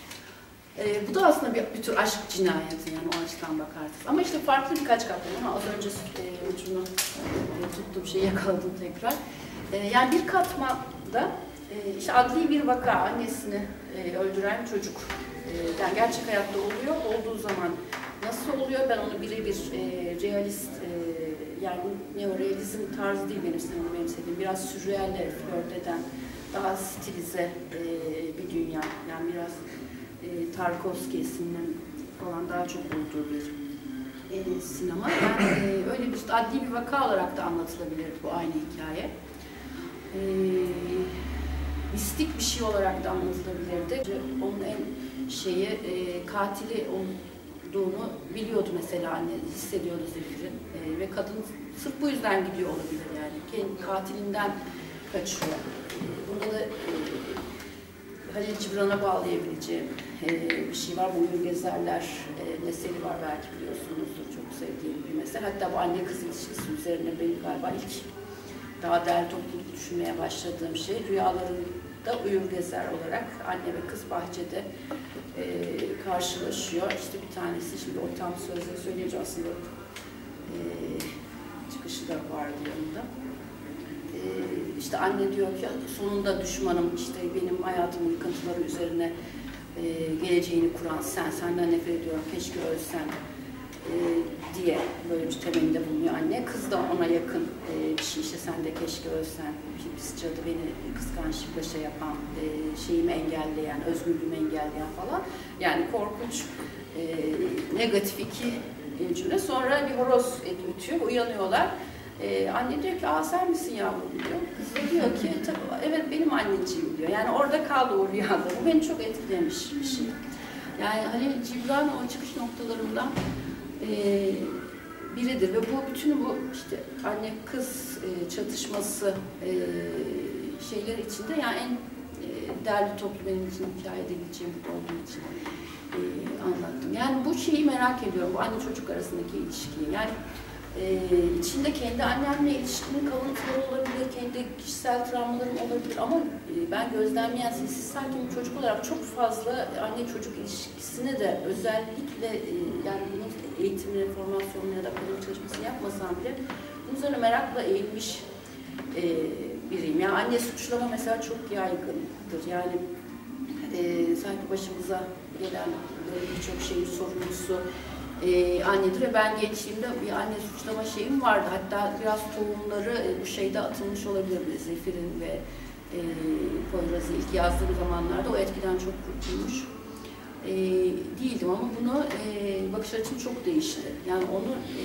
E, bu da aslında bir, bir tür aşk cinayeti yani o açıdan bakarsınız. Ama işte farklı birkaç katman ama az önce e, ucunu e, tuttuğum şeyi yakaladım tekrar. E, yani bir katmanda e, işte adli bir vaka, annesini e, öldüren çocuk. E, yani gerçek hayatta oluyor, olduğu zaman nasıl oluyor? Ben onu birebir e, realist, e, yani neorealizm tarzı değil benim sinemada benim sevdiğim. Biraz sürrealler flört eden, daha stilize e, bir dünya. Yani biraz e, Tarkovski'sinin falan daha çok olduğu bir e, sinema. Yani e, öyle bir adli bir vaka olarak da anlatılabilir bu aynı hikaye. E, mistik bir şey olarak da anlatılabilirdi. Onun en şeyi, e, katili olduğunu biliyordu mesela anne, hissediyordu Zefir'in. E, ve kadın sırf bu yüzden gidiyor olabilir yani. Kendi katilinden kaçıyor. E, bunda da e, Halil Cibran'a bağlayabileceğim e, bir şey var. Bu Uyur Gezerler e, mesele var, belki biliyorsunuzdur. Çok sevdiğim bir mesele. Hatta bu anne kız ilişkisi üzerine benim galiba ilk daha değerli topluluk düşünmeye başladığım şey. Rüyalarında Uyur Gezer olarak anne ve kız bahçede e, karşılaşıyor. İşte bir tanesi, şimdi o tam sözleri söyleyince aslında e, çıkışı da vardı yanında. E, işte anne diyor ki sonunda düşmanım, işte benim hayatımın yıkıntıları üzerine e, geleceğini kuran sen, senden nefret ediyorum, keşke ölsen e, diye böyle bir temelde bulunuyor anne. Kız da ona yakın e, bir şey, işte sen de keşke ölsen, pis cadı beni kıskançlıkla şey yapan, e, şeyimi engelleyen, özgürlüğümü engelleyen falan. Yani korkunç, e, negatif iki e, cümle. Sonra bir horoz ötüyor, uyanıyorlar. Ee, anne diyor ki, aa sen misin yavrum diyor. Kız da diyor ki, tabii, evet benim anneciğim diyor. Yani orada kaldı o rüyada. Bu beni çok etkilemiş bir şey. Yani Halil Cibran o çıkış noktalarından e, biridir ve bu bütün bu işte anne kız e, çatışması e, şeyler içinde yani en e, değerli toplu benim için hikaye edebileceğim olduğu için e, anlattım. Yani bu şeyi merak ediyorum, bu anne çocuk arasındaki ilişkiyi. Yani Ee, içinde kendi annemle ilişkinin kalıntıları olabilir, kendi kişisel travmalarım olabilir ama e, ben gözlemleyen sessiz sakin bir çocuk olarak çok fazla anne çocuk ilişkisine de özellikle e, yani bunun eğitimini, formasyonunu ya da akademik çalışmasını yapmasam bile bunun üzerine merakla eğilmiş e, biriyim. Yani anne suçlama mesela çok yaygındır. Yani e, sanki başımıza gelen birçok şeyin sorumlusu Ee, annedir ve ben gençliğimde bir anne suçlama şeyim vardı. Hatta biraz tohumları e, bu şeyde atılmış olabilir. Zefir'in ve e, Poyraz'ı ilk yazdığım zamanlarda o etkiden çok kurtulmuş e, değildim ama bunu e, bakış açım çok değişti. Yani onu e,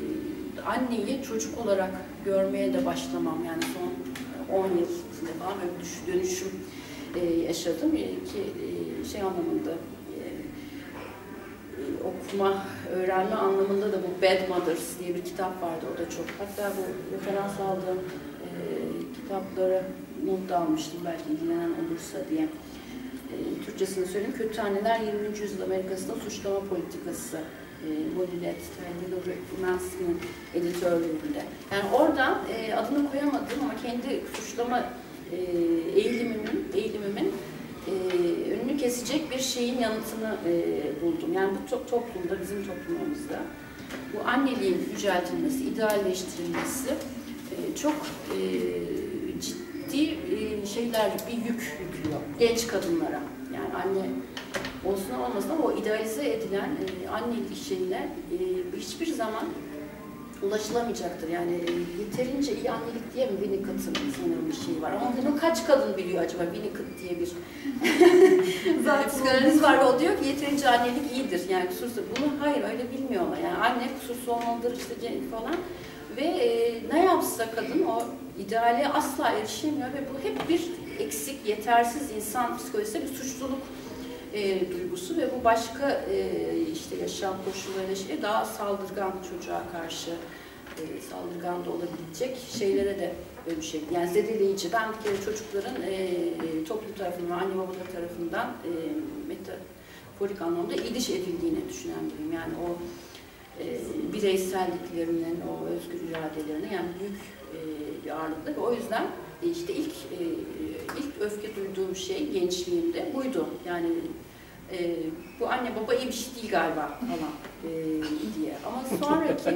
anneyi çocuk olarak görmeye de başlamam. Yani son on yıl içinde falan öyle bir dönüşüm e, yaşadım e, ki e, şey anlamında okuma, öğrenme anlamında da bu Bad Mothers diye bir kitap vardı, o da çok. Hatta bu referans aldığım e, kitaplara not da almıştım, belki ilgilenen olursa diye. E, Türkçesini söyleyeyim, Kötü Anneler yirminci Yüzyıl Amerika'sında Suçlama Politikası. E, Molinet, Taylor Manson'ın editörlüğünde. Yani oradan e, adını koyamadım ama kendi suçlama e, eğilimimin, eğilimimin Ee, önünü kesecek bir şeyin yanıtını e, buldum. Yani bu to toplumda, bizim toplumumuzda bu anneliğin yüceltilmesi, idealleştirilmesi e, çok e, ciddi e, şeyler, bir yük yüklüyor genç kadınlara. Yani anne olsun olmasın ama o idealize edilen e, annelik şeyine e, hiçbir zaman ulaşılamayacaktır. Yani yeterince iyi annelik diye mi Winnicott'ın sanırım bir şey var. Ama bunu kaç kadın biliyor acaba? Winnicott diye bir psikanaliz var ve o diyor ki yeterince annelik iyidir. Yani kusursuz. Bunu hayır öyle bilmiyorlar. Yani anne kusursuz olmalıdır işte falan. Ve e, ne yapsa kadın o ideale asla erişemiyor ve bu hep bir eksik, yetersiz insan psikolojisi, bir suçluluk E, duygusu ve bu başka e, işte yaşam koşullarıyla şey, daha saldırgan çocuğa karşı e, saldırgan da olabilecek şeylere de dönüşebilir. Yani zedeleyici. Ben bir kere çocukların e, toplum tarafından, anne babaları tarafından e, metaforik anlamda iliş edildiğini düşünen biriyim. Yani o e, bireyselliklerinin, o özgür iradelerine yani büyük e, bir ağırlıkla ve o yüzden e, işte ilk e, ilk öfke duyduğum şey gençliğimde buydu. Yani e, bu anne baba iyi bir şey değil galiba falan e, diye. Ama sonraki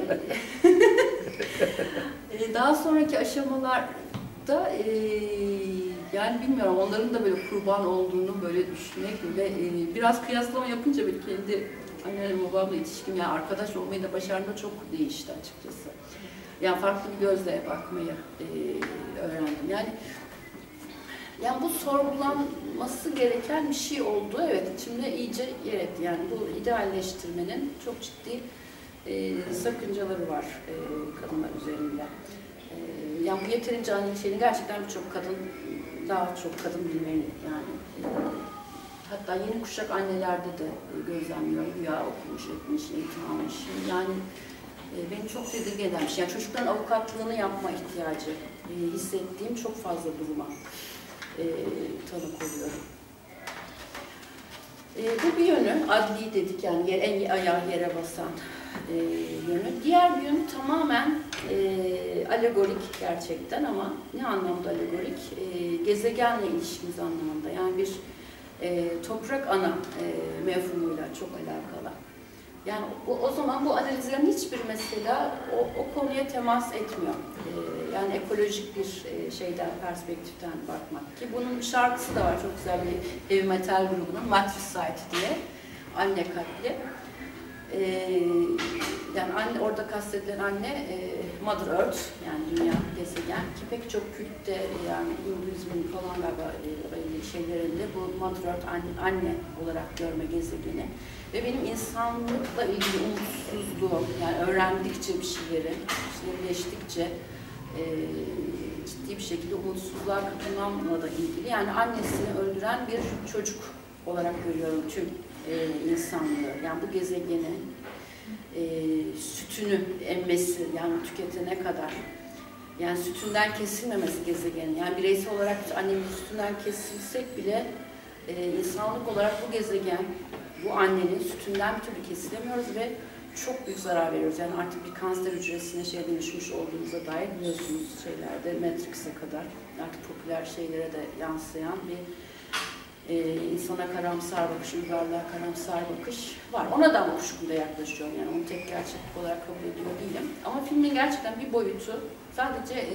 e, daha sonraki aşamalarda e, yani bilmiyorum onların da böyle kurban olduğunu böyle düşünmek ve e, biraz kıyaslama yapınca böyle kendi annemle babamla ilişkim yani arkadaş olmayı da başardığımda çok değişti açıkçası. Yani farklı bir gözle bakmayı e, öğrendim. Yani Yani bu sorgulanması gereken bir şey oldu. Evet, içimde iyice yer etti. Yani bu idealleştirmenin çok ciddi e, sakıncaları var e, kadınlar üzerinde. E, yani bu yeterince annelik şeyini gerçekten birçok kadın, daha çok kadın bilmeli. Yani e, hatta hatta yeni kuşak annelerde de gözlemliyorum. Rüya okumuş, etmiş, eğitim almış. Yani e, beni çok tedirgin eden bir şey. Yani çocukların avukatlığını yapma ihtiyacı e, hissettiğim çok fazla duruma e, tanık oluyorum. E, bu bir yönü, adli dedik yani yer, en ayağı yere basan e, yönü. Diğer bir yönü tamamen e, alegorik gerçekten ama ne anlamda alegorik? E, gezegenle ilişkimiz anlamında. Yani bir e, toprak ana e, mefhumuyla çok alakalı. Yani o, o zaman bu analizlerin hiçbir mesela o, o konuya temas etmiyor. E, yani ekolojik bir e, şeyden, perspektiften bakmak ki bunun şarkısı da var çok güzel bir heavy metal grubunun Matricide diye, anne katli. E, yani anne, orada kastedilen anne e, Mother Earth yani dünya, gezegen ki pek çok kültte yani İngilizmin falan galiba e, şeylerinde bu Mother Earth anne, anne olarak görme gezegeni. Ve benim insanlıkla ilgili umutsuzluğum, yani öğrendikçe bir şeyleri, birleştikçe e, ciddi bir şekilde umutsuzluğa kapılmamla da ilgili. Yani annesini öldüren bir çocuk olarak görüyorum tüm e, insanlığı. Yani bu gezegenin e, sütünü emmesi, yani tüketene kadar. Yani sütünden kesilmemesi gezegenin. Yani bireysel olarak annemin sütünden kesilsek bile e, insanlık olarak bu gezegen, bu annenin sütünden bir türlü kesilemiyoruz ve çok büyük zarar veriyoruz. Yani artık bir kanser hücresine şeye dönüşmüş olduğumuza dair biliyorsunuz şeylerde, Matrix'e kadar artık popüler şeylere de yansıyan bir e, insana karamsar bakış, uygarlığa karamsar bakış var. Ona da kuşkuyla yaklaşıyorum. Yani onu tek gerçeklik olarak kabul ediyor değilim. Ama filmin gerçekten bir boyutu sadece e,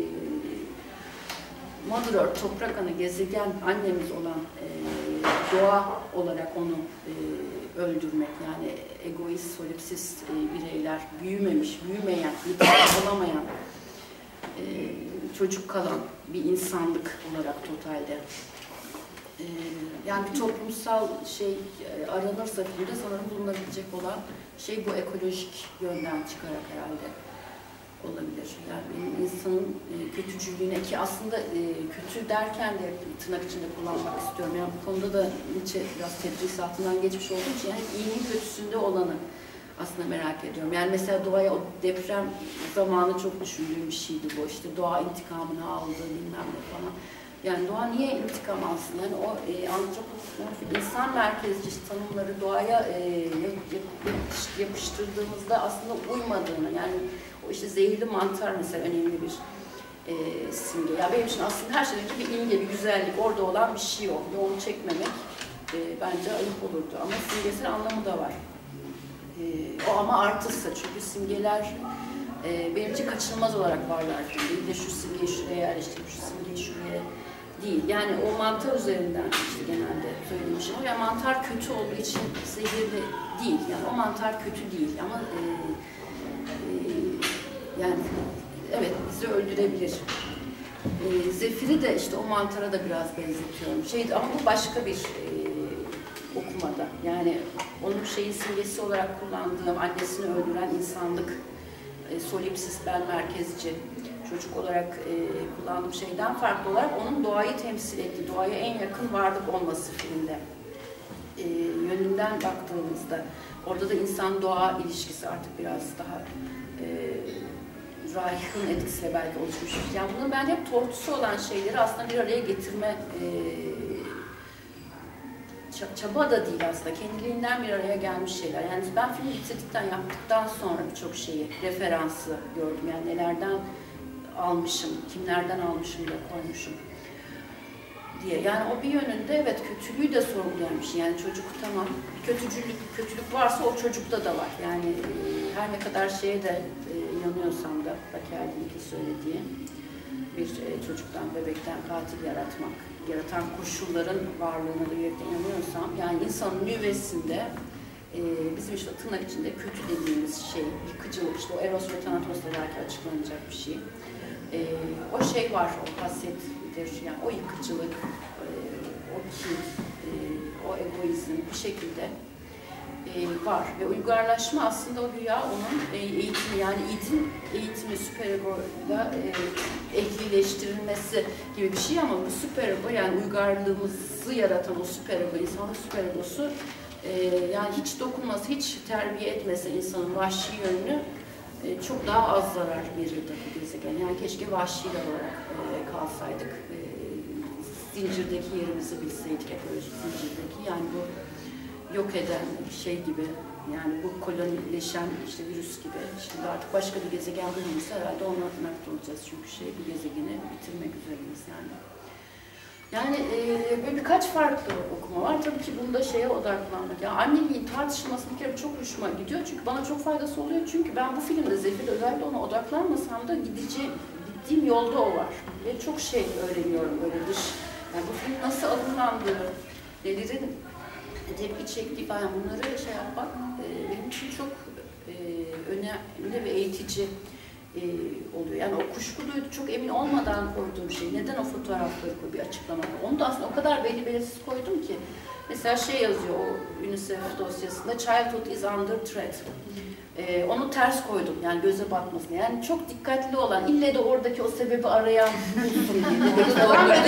Mother Earth, toprak ana, gezegen, annemiz olan e, doğa olarak onu e, öldürmek, yani egoist, solipsist e, bireyler, büyümemiş, büyümeyen, yeterli olamayan, e, çocuk kalan bir insanlık olarak totalde. E, yani bir toplumsal şey e, aranırsa filmde sanırım bulunabilecek olan şey bu ekolojik yönden çıkarak herhalde olabilir. Yani benim insanın e, kötücülüğüne ki aslında e, kötü derken de tırnak içinde kullanmak istiyorum. Yani bu konuda da Nietzsche biraz tedrisatından geçmiş olduğu için yani iyinin kötüsünde olanı aslında merak ediyorum. Yani mesela doğaya o deprem zamanı çok düşündüğüm bir şeydi bu. İşte doğa intikamını aldı bilmem ne falan. Yani doğa niye intikam alsın? Yani o e, antropomorfik insan merkezci tanımları doğaya e, yapıştırdığımızda aslında uymadığını, yani o işte zehirli mantar mesela önemli bir e, simge. Ya benim için aslında her şeyden önce bir imge, bir güzellik, orada olan bir şey o. Ve onu çekmemek e, bence ayıp olurdu. Ama simgesel anlamı da var. E, o ama artısı çünkü simgeler e, benim için kaçınılmaz olarak varlar. Değil de şu simgeyi şuraya yerleştirip şu simgeyi şuraya değil. Yani o mantar üzerinden işte genelde söylemişim. Yani mantar kötü olduğu için zehirli değil. Yani o mantar kötü değil ama e, yani evet bizi öldürebilir. E, zefiri de işte o mantara da biraz benzetiyorum. Şeydi ama bu başka bir e, okumada. Yani onun şeyin simgesi olarak kullandığım annesini öldüren insanlık, e, solipsist, ben merkezci çocuk olarak e, kullandığım şeyden farklı olarak onun doğayı temsil ettiği, doğaya en yakın varlık olması filmde. E, yönünden baktığımızda orada da insan-doğa ilişkisi artık biraz daha e, Reich'ın etkisiyle belki oluşmuş. Yani bunun bence hep tortusu olan şeyleri aslında bir araya getirme e, çaba da değil aslında. Kendiliğinden bir araya gelmiş şeyler. Yani ben filmi bitirdikten, yaptıktan sonra birçok şeyi, referansı gördüm. Yani nelerden almışım, kimlerden almışım da koymuşum diye. Yani o bir yönünde evet kötülüğü de sorgulayan bir şey. Yani çocuk tamam, kötücülük, kötülük varsa o çocukta da var. Yani e, her ne kadar şeye de e, inanıyorsam da Baker'deki söylediği bir e, çocuktan, bebekten katil yaratmak, yaratan koşulların varlığına da yürekten inanıyorsam, yani insanın nüvesinde e, bizim işte tırnak içinde kötü dediğimiz şey, yıkıcılık, işte o Eros ve Thanatos'la belki açıklanacak bir şey. E, o şey var, o hasettir, yani o yıkıcılık, e, o kin, e, o egoizm bir şekilde e, var. Ve uygarlaşma aslında o güya onun e, eğitimi, yani İd'in eğitimi, süperegoyla e, ehlileştirilmesi gibi bir şey ama bu süperego, yani uygarlığımız hızı yaratan o süper ego, insanın süper egosu e, yani hiç dokunması, hiç terbiye etmese insanın vahşi yönünü e, çok daha az zarar verirdi bu gezegen. Yani keşke vahşi olarak e, kalsaydık. E, zincirdeki yerimizi bilseydik, ekoloji zincirdeki. Yani bu yok eden şey gibi, yani bu kolonileşen işte virüs gibi. Şimdi artık başka bir gezegen bulunursa herhalde onu atmakta olacağız. Çünkü şey bir gezegeni bitirmek üzereyiz yani. Yani e, böyle birkaç farklı okuma var. Tabii ki bunda şeye odaklanmak. Yani anneliğin tartışılması bir kere çok hoşuma gidiyor. Çünkü bana çok faydası oluyor. Çünkü ben bu filmde Zefir özellikle ona odaklanmasam da gideceğim, gittiğim yolda o var. Ve çok şey öğreniyorum böyle dış. Yani bu film nasıl alınlandığı, nelerin tepki çektiği falan bunları şey yapmak e, benim için çok e, önemli ve eğitici e, oluyor. Yani o kuşkuluydu, çok emin olmadan koyduğum şey. Neden o fotoğrafları koy bir açıklamada? Onu da aslında o kadar belli belirsiz koydum ki. Mesela şey yazıyor o UNICEF dosyasında, childhood is under threat. Ee, onu ters koydum yani göze batmasın. Yani çok dikkatli olan, ille de oradaki o sebebi arayan bulsun diye.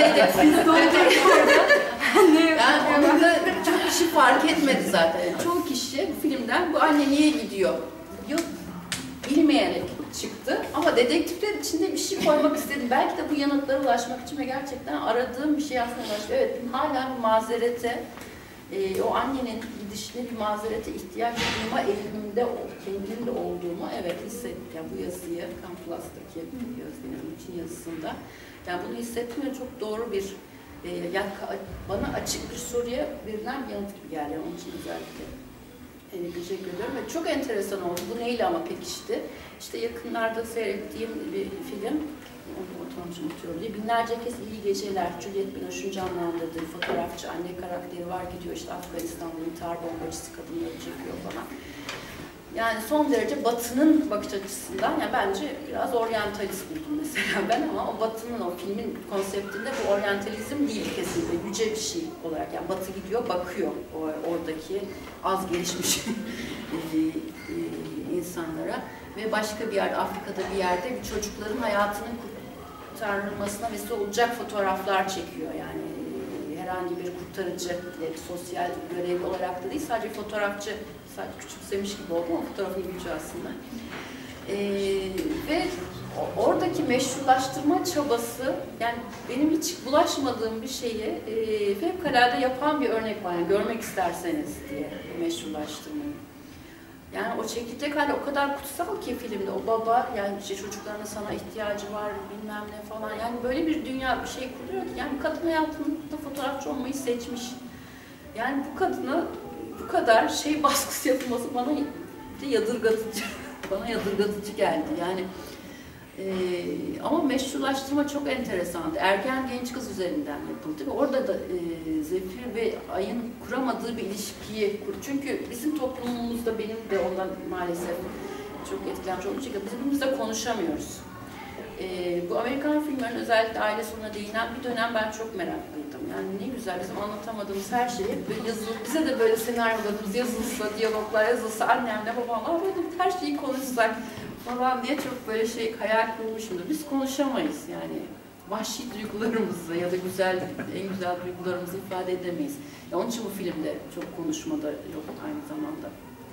Yani onu da çok kişi fark etmedi zaten. Yani çoğu kişi bu filmden bu anne niye gidiyor? Yok, bilmeyerek çıktı ama dedektifler içinde bir şey koymak istedim. Belki de bu yanıtlara ulaşmak için ve gerçekten aradığım bir şey aslında ulaştı. Evet, hala bir mazerete, e, o annenin gidişine bir mazerete ihtiyaç duyma eğiliminde kendinin de olduğumu evet hissettim. Yani bu yazıyı, Campus'taki Özden'in için yazısında. Yani bunu hissettim ve çok doğru bir, e, yani bana açık bir soruya verilen bir yanıt gibi geldi. Onun için özellikle e, teşekkür ediyorum. Ve çok enteresan oldu. Bu neyle ama pekişti? İşte yakınlarda seyrettiğim bir film, onu unutuyorum diye, Binlerce Kez İyi Geceler, Juliette Binoche'un canlandırdığı fotoğrafçı, anne karakteri var, gidiyor işte Afganistan'da intihar bombacısı kadınları çekiyor falan. Yani son derece Batı'nın bakış açısından, yani bence biraz oryantalist buldum mesela ben ama o Batı'nın, o filmin konseptinde bu oryantalizm değil kesinlikle, yüce bir şey olarak. Yani Batı gidiyor, bakıyor o, oradaki az gelişmiş insanlara ve başka bir yerde, Afrika'da bir yerde bir çocukların hayatının kurtarılmasına vesile olacak fotoğraflar çekiyor. Yani herhangi bir kurtarıcı, sosyal görev olarak da değil, sadece fotoğrafçı, sadece küçümsemiş gibi oldu ama fotoğrafın gücü aslında. Ee, ve oradaki meşrulaştırma çabası, yani benim hiç bulaşmadığım bir şeyi e, fevkalade yapan bir örnek var. Yani görmek isterseniz diye meşrulaştırmayı. Yani o çekirdek hali o kadar kutsal ki filmde, o baba, yani işte çocuklarının sana ihtiyacı var, bilmem ne falan. Yani böyle bir dünya, bir şey kuruyor ki, yani kadın hayatında fotoğrafçı olmayı seçmiş. Yani bu kadına bu kadar şey baskısı yapılması bana yadırgatıcı, bana yadırgatıcı geldi. Yani e, ama meşrulaştırma çok enteresandı. Ergen genç kız üzerinden yapıldı ve orada da e, Zefir ve Ay'ın kuramadığı bir ilişkiyi kur. Çünkü bizim toplumumuzda, benim de ondan maalesef çok etkilenmiş olduğum için biz birbirimizle konuşamıyoruz. E, bu Amerikan filmlerinin özellikle aile sonuna değinen bir dönem ben çok meraklıydım. Yani ne güzel bizim anlatamadığımız her şeyi böyle yazılı, bize de böyle senaryolarımız yazılsa, diyaloglar yazılsa, annemle babamla böyle her şeyi konuşsak falan diye çok böyle şey hayal kurmuşumdur. Biz konuşamayız yani. Vahşi duygularımızı ya da güzel, en güzel duygularımızı ifade edemeyiz. Ya onun için bu filmde çok konuşmada yok aynı zamanda.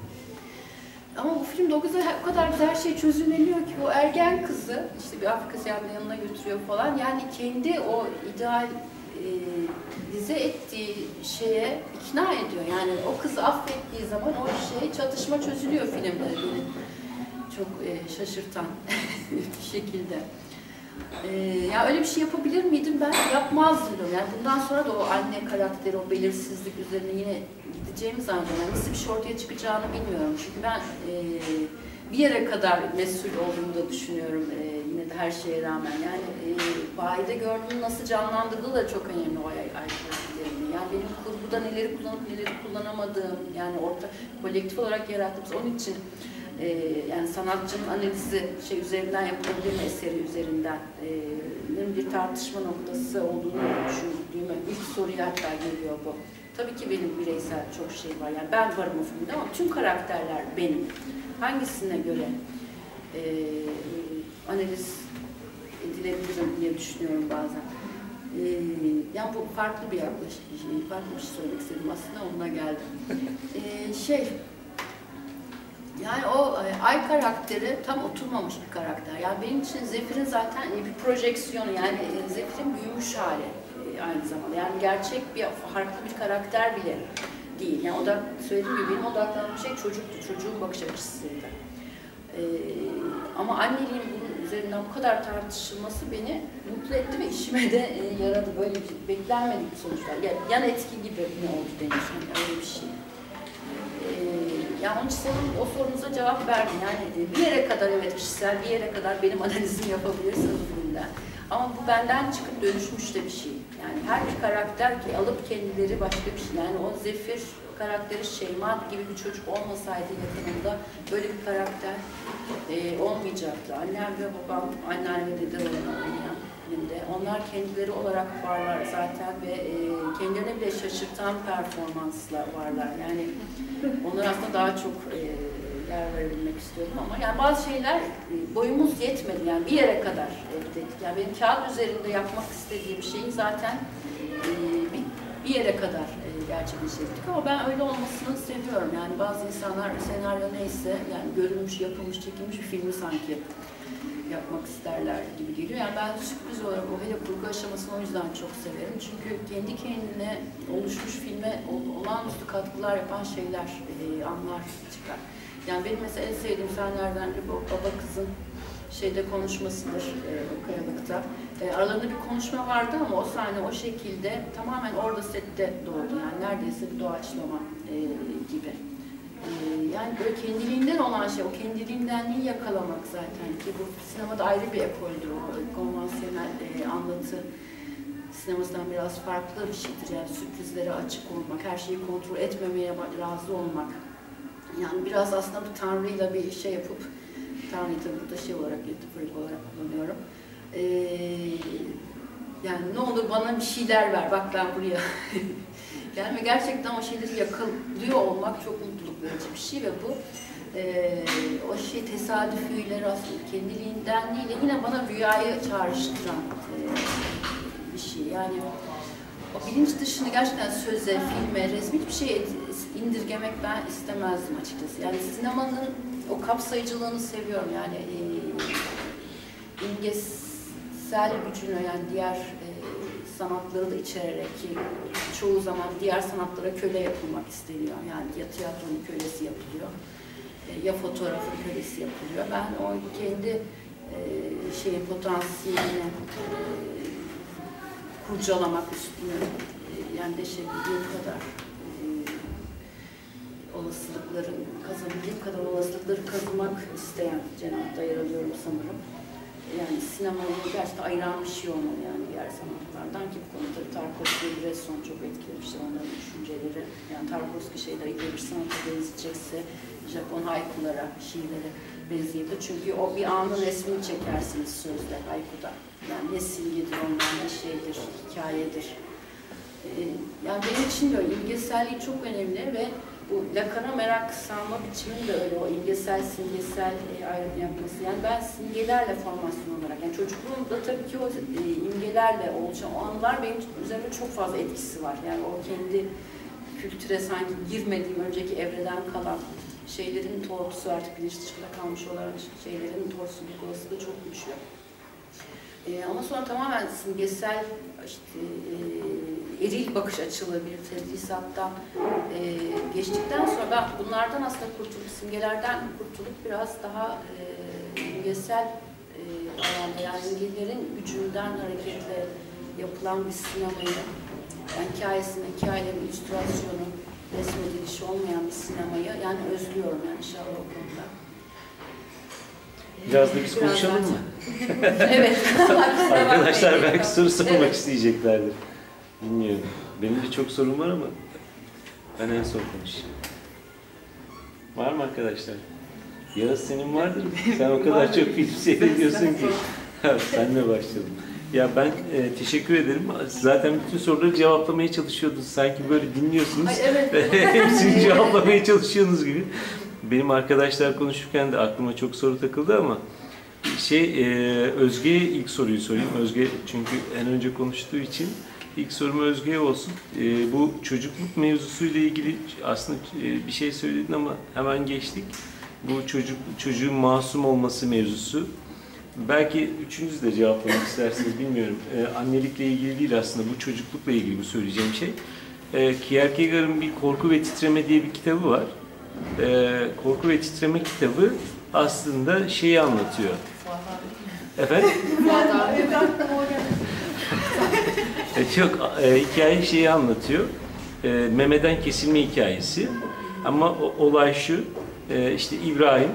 Ama bu filmde o, güzel, o kadar güzel her şey çözümleniyor ki o ergen kızı işte bir Afrika seyahatinin yanına götürüyor falan. Yani kendi o ideal e, dize ettiği şeye ikna ediyor. Yani o kızı affettiği zaman o şey çatışma çözülüyor filmde. Beni çok e, şaşırtan bir şekilde. Ee, ya öyle bir şey yapabilir miydim? Ben yapmazdım. Yani bundan sonra da o anne karakteri, o belirsizlik üzerine yine gideceğimi zannediyorum. Yani nasıl bir şey ortaya çıkacağını bilmiyorum. Çünkü ben e, bir yere kadar mesul olduğumu da düşünüyorum. E, yine de her şeye rağmen. Yani e, Vahide Gördüğümü nasıl canlandırdığı da çok önemli o arkadaşlarımda. Yani benim kurguda neleri kullanıp neleri kullanamadığım, yani orta kolektif olarak yarattığımız onun için Ee, yani sanatçının analizi şey üzerinden yapılabilir mi, eseri üzerinden ee, bir tartışma noktası olduğunu düşündüğüme ilk soruya hatta geliyor bu. Tabii ki benim bireysel çok şey var, yani ben varım o filmde ama tüm karakterler benim. Hangisine göre ee, analiz edilebilirim diye düşünüyorum bazen. Ee, yani bu farklı bir yaklaşım, bir şey, farklı bir şey söylemek istedim aslında, onunla geldim. Ee, şey, yani o Ay karakteri tam oturmamış bir karakter. Yani benim için Zefir'in zaten bir projeksiyonu, yani Zefir'in büyümüş hali aynı zamanda. Yani gerçek bir farklı bir karakter bile değil. Yani o da söylediğim gibi benim odaklandığım şey çocuktu, çocuğun bakış açısıydı. Ee, ama anneliğin bunun üzerinden bu kadar tartışılması beni mutlu etti ve işime de e, yaradı. Böyle bir beklenmedik bir sonuçlar. Yani yan etki gibi ne oldu demiş, yani öyle bir şey. Ee, yani onun için senin o sorunuza cevap verdim. Yani bir yere kadar evet kişisel, bir yere kadar benim analizimi yapabilirsiniz filmden. Ama bu benden çıkıp dönüşmüş de bir şey. Yani her bir karakter ki alıp kendileri başka bir şey. Yani o Zefir karakteri Şeyma gibi bir çocuk olmasaydı yakınında böyle bir karakter e, olmayacaktı. Annem ve babam, anneanne ve dede oynayan filmde. Onlar kendileri olarak varlar zaten ve e, kendilerine bile şaşırtan performanslar varlar. Yani onlar aslında daha çok e, yer verebilmek istiyorum ama yani bazı şeyler e, boyumuz yetmedi, yani bir yere kadar elde ettik. Yani benim kağıt üzerinde yapmak istediğim şeyi zaten e, bir, bir yere kadar e, gerçekleştirdik ama ben öyle olmasını seviyorum. Yani bazı insanlar senaryo neyse, yani görülmüş, yapılmış, çekilmiş bir filmi sanki yapıp yapmak isterler gibi geliyor. Yani ben sürpriz olarak o hele kurgu aşamasını o yüzden çok severim. Çünkü kendi kendine oluşmuş filme olağanüstü katkılar yapan şeyler, e, anlar çıkar. Yani benim mesela en sevdiğim sahnelerden biri bu baba kızın şeyde konuşmasıdır, e, o kayalıkta. E, aralarında bir konuşma vardı ama o sahne o şekilde tamamen orada sette doğdu. Yani neredeyse bir doğaçlama e, gibi. E, yani böyle kendiliğinden olan şey, o kendiliğindenliği yakalamak zaten ki bu sinemada ayrı bir ekoldür. O konvansiyonel e, anlatı sinemasından biraz farklı bir şeydir. Yani sürprizlere açık olmak, her şeyi kontrol etmemeye razı olmak. Yani biraz aslında bir Tanrı'yla bir şey yapıp, Tanrı'yı tabii burada şey olarak, metaforik olarak kullanıyorum. Ee, yani ne olur bana bir şeyler ver, bak ben buraya. Yani gerçekten o şeyleri yakalıyor olmak çok mutluluk verici bir şey ve bu e, o şey tesadüfüyle aslında kendiliğindenliğiyle yine bana rüyayı çağrıştıran e, bir şey. Yani o bilinç dışını gerçekten söze, filme, resmi hiçbir şey indirgemek ben istemezdim açıkçası. Yani sinemanın o kapsayıcılığını seviyorum. Yani e, imgesel gücünü, yani diğer e, sanatları da içererek ki çoğu zaman diğer sanatlara köle yapılmak isteniyor. Yani ya tiyatronun kölesi yapılıyor, e, ya fotoğrafın kölesi yapılıyor. Ben o kendi e, şeyin potansiyelini e, kurcalamak üstüne e, yani deşebildiğim kadar e, olasılıkların, kazanabildiğim kadar olasılıkları kazımak isteyen cenahta yer alıyorum sanırım. Yani sinemayı gerçekten ayıran bir şey olmalı yani diğer sanatlardan ki bu konuda Tarkovski ve Bresson çok etkilemiştir onların düşünceleri. Yani Tarkovski şeyler iyi bir sanata benzeyecekse Japon haikulara, şiirlere benzeyebilir. Çünkü o bir anın resmini çekersiniz sözde, haikuda. Yani ne simgedir onlar, ne şeydir, hikayedir. Ee, yani benim için de öyle, imgeselliği çok önemli ve bu Lacan'a merak salma biçimim de öyle, o imgesel, simgesel e, ayrım yapması. Yani ben simgelerle formasyon olarak, yani çocukluğumda tabii ki o e, imgelerle olacağım, o anılar benim üzerinde çok fazla etkisi var. Yani o kendi kültüre sanki girmediğim önceki evreden kalan şeylerin tortusu, artık bilinç dışında kalmış olan şeylerin tortusuluk olasılığı çok güçlü. Ee, ama sonra tamamen simgesel, işte, e, eril bakış açılı bir tedrisattan e, geçtikten sonra ben bunlardan aslında kurtulup, simgelerden kurtulup biraz daha e, imgesel e, alanda, yani imgelerin gücünden hareketle yapılan bir sinemayı, yani hikayesini, hikayelerin illüstrasyonu, resmedilişi olmayan bir sinemayı yani özlüyorum yani inşallah o konuda. Biraz da biz Biraz konuşalım daha- mı? Evet. Arkadaşlar belki soru sormak Evet. isteyeceklerdir. Bilmiyorum. Benim de çok sorum var ama ben en son konuşayım. Var mı arkadaşlar? Yağız senin vardır mı? Sen o kadar çok film seyrediyorsun ki. Senle başladım. Ya ben e, teşekkür ederim. Zaten bütün soruları cevaplamaya çalışıyordunuz. Sanki böyle dinliyorsunuz. Ay, evet. Hepsini cevaplamaya çalışıyorsunuz gibi. Benim arkadaşlar konuşurken de aklıma çok soru takıldı ama Şey, e, Özge'ye ilk soruyu sorayım. Özge çünkü en önce konuştuğu için ilk sorum Özge'ye olsun. E, bu çocukluk mevzusuyla ilgili aslında e, bir şey söyledin ama hemen geçtik. Bu çocuk çocuğun masum olması mevzusu. Belki üçünüz de cevaplamak istersiniz, bilmiyorum. E, annelikle ilgili değil aslında, bu çocuklukla ilgili bu söyleyeceğim şey. E, Kierkegaard'ın bir Korku ve Titreme diye bir kitabı var. E, Korku ve Titreme kitabı aslında şeyi anlatıyor. Efendim? e, çok e, hikaye şeyi anlatıyor. E, memeden kesilme hikayesi. Ama o, olay şu, e, işte İbrahim,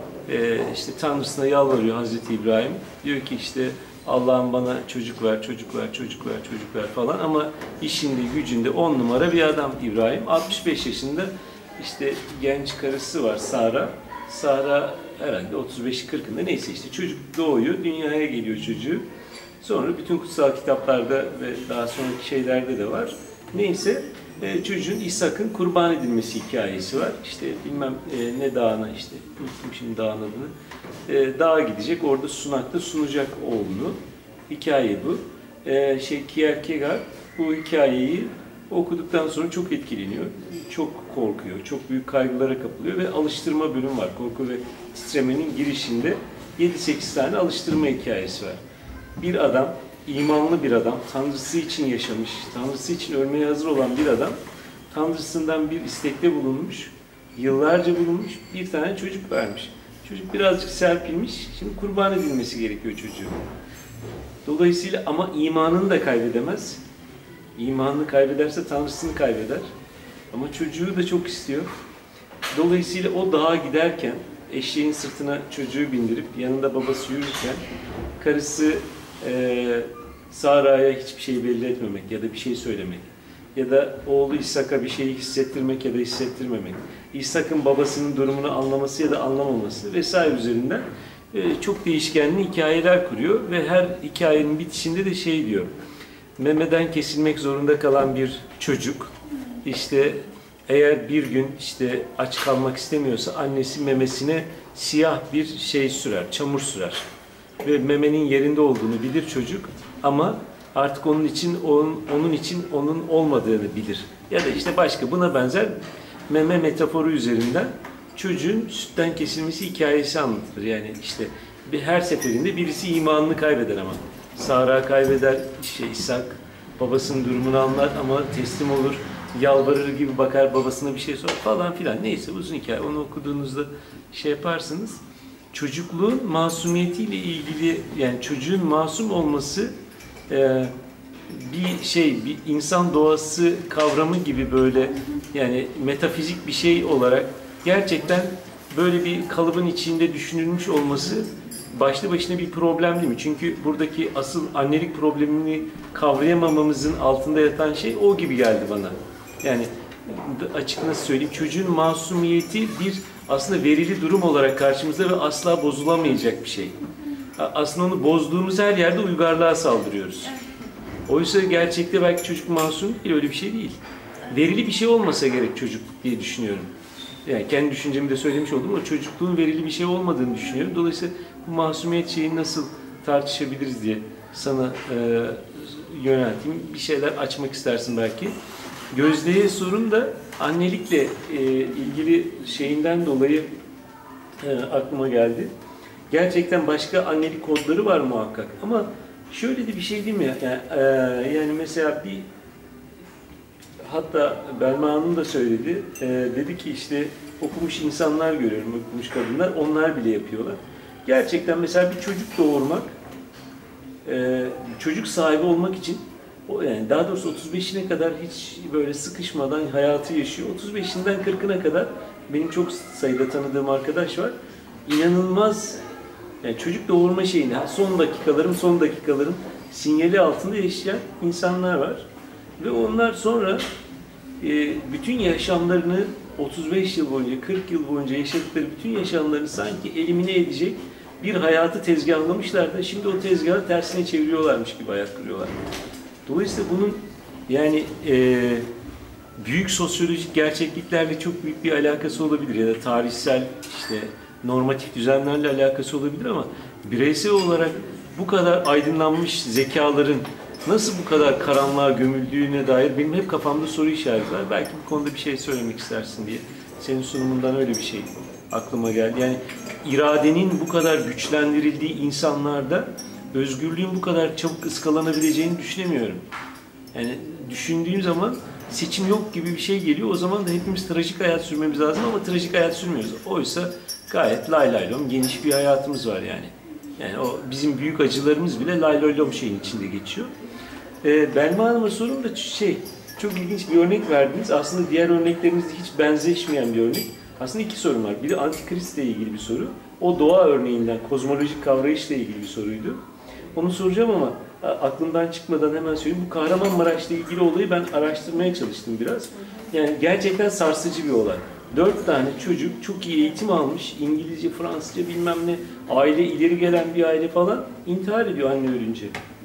e, işte Tanrısına yalvarıyor Hazreti İbrahim. Diyor ki işte Allah'ım bana çocuk ver, çocuk ver, çocuk ver, çocuk ver falan. Ama işinde, gücünde on numara bir adam İbrahim. altmış beş yaşında işte genç karısı var Sara. Sara herhalde otuz beş kırkında neyse işte çocuk doğuyor, dünyaya geliyor çocuğu. Sonra bütün kutsal kitaplarda ve daha sonraki şeylerde de var. Neyse e, çocuğun İshak'ın kurban edilmesi hikayesi var. İşte bilmem e, ne dağına işte unuttum şimdi dağın adını. E, dağa gidecek, orada sunakta sunacak oğlunu. Hikaye bu. E, şey Kierkegaard bu hikayeyi okuduktan sonra çok etkileniyor. Çok korkuyor, çok büyük kaygılara kapılıyor ve alıştırma bölümü var. Korku ve Titremenin girişinde yedi sekiz tane alıştırma hikayesi var. Bir adam, imanlı bir adam, Tanrısı için yaşamış, Tanrısı için ölmeye hazır olan bir adam, Tanrısından bir istekte bulunmuş, yıllarca bulunmuş, bir tane çocuk vermiş. Çocuk birazcık serpilmiş, şimdi kurban edilmesi gerekiyor çocuğun. Dolayısıyla ama imanını da kaybedemez. İmanını kaybederse Tanrısını kaybeder. Ama çocuğu da çok istiyor. Dolayısıyla o dağa giderken, eşeğin sırtına çocuğu bindirip yanında babası yürürken, karısı e, Sara'ya hiçbir şey belli etmemek ya da bir şey söylemek ya da oğlu İshak'a bir şeyi hissettirmek ya da hissettirmemek, İshak'ın babasının durumunu anlaması ya da anlamaması vesaire üzerinden e, çok değişkenli hikayeler kuruyor ve her hikayenin bitişinde de şey diyor, memeden kesilmek zorunda kalan bir çocuk, işte eğer bir gün işte aç kalmak istemiyorsa annesi memesine siyah bir şey sürer, çamur sürer. Ve memenin yerinde olduğunu bilir çocuk ama artık onun için onun, onun için onun olmadığını bilir. Ya da işte başka buna benzer meme metaforu üzerinden çocuğun sütten kesilmesi hikayesi anlatılır. Yani işte bir, her seferinde birisi imanını kaybeder ama. Sara kaybeder, şey, İshak babasının durumunu anlar ama teslim olur. Yalvarır gibi bakar, babasına bir şey sorar falan filan. Neyse uzun hikaye. Onu okuduğunuzda şey yaparsınız. Çocukluğun masumiyetiyle ilgili, yani çocuğun masum olması e, bir şey, bir insan doğası kavramı gibi böyle yani metafizik bir şey olarak gerçekten böyle bir kalıbın içinde düşünülmüş olması başlı başına bir problem değil mi? Çünkü buradaki asıl annelik problemini kavrayamamamızın altında yatan şey o gibi geldi bana. Yani açık nasıl söyleyeyim, çocuğun masumiyeti bir aslında verili durum olarak karşımızda ve asla bozulamayacak bir şey. Aslında onu bozduğumuz her yerde uygarlığa saldırıyoruz. Oysa gerçekte belki çocuk masum değil, öyle bir şey değil. Verili bir şey olmasa gerek çocukluk diye düşünüyorum. Yani kendi düşüncemi de söylemiş oldum ama çocukluğun verili bir şey olmadığını düşünüyorum. Dolayısıyla bu masumiyet şeyini nasıl tartışabiliriz diye sana e, yönelteyim. Bir şeyler açmak istersin belki. Gözde'ye sorum da annelikle e, ilgili şeyinden dolayı e, aklıma geldi. Gerçekten başka annelik kodları var muhakkak. Ama şöyle de bir şey değil mi? Yani, e, yani mesela bir hatta Belma Hanım da söyledi. E, dedi ki işte okumuş insanlar görüyorum, okumuş kadınlar. Onlar bile yapıyorlar. Gerçekten mesela bir çocuk doğurmak, e, çocuk sahibi olmak için o yani daha doğrusu otuz beşine kadar hiç böyle sıkışmadan hayatı yaşıyor. otuz beşinden kırkına kadar benim çok sayıda tanıdığım arkadaş var. İnanılmaz yani çocuk doğurma şeyini, son dakikalarım, son dakikalarım sinyali altında yaşayan insanlar var. Ve onlar sonra e, bütün yaşamlarını otuz beş yıl boyunca, kırk yıl boyunca yaşadıkları bütün yaşamlarını sanki elimine edecek bir hayatı tezgahlamışlar da şimdi o tezgahı tersine çeviriyorlarmış gibi hayat kuruyorlar. Dolayısıyla bunun yani e, büyük sosyolojik gerçekliklerle çok büyük bir alakası olabilir ya da tarihsel işte normatif düzenlerle alakası olabilir ama bireysel olarak bu kadar aydınlanmış zekaların nasıl bu kadar karanlığa gömüldüğüne dair benim hep kafamda soru işareti var. Belki bu konuda bir şey söylemek istersin diye. Senin sunumundan öyle bir şey aklıma geldi. Yani iradenin bu kadar güçlendirildiği insanlarda özgürlüğün bu kadar çabuk ıskalanabileceğini düşünemiyorum. Yani düşündüğüm zaman seçim yok gibi bir şey geliyor. O zaman da hepimiz trajik hayat sürmemiz lazım ama trajik hayat sürmüyoruz. Oysa gayet lay lay lom geniş bir hayatımız var yani. Yani o bizim büyük acılarımız bile lay lay lom şeyin içinde geçiyor. Ee, Belma Hanım'a sorum da şey, çok ilginç bir örnek verdiniz. Aslında diğer örneklerinizle hiç benzeşmeyen bir örnek. Aslında iki sorum var. Biri Antikrist'le ilgili bir soru. O doğa örneğinden, kozmolojik kavrayışla ilgili bir soruydu. Onu soracağım ama aklımdan çıkmadan hemen söyleyeyim. Bu Kahramanmaraş'la ilgili olayı ben araştırmaya çalıştım biraz. Yani gerçekten sarsıcı bir olay. Dört tane çocuk çok iyi eğitim almış, İngilizce, Fransızca bilmem ne, aile ileri gelen bir aile falan intihar ediyor anne ölünce.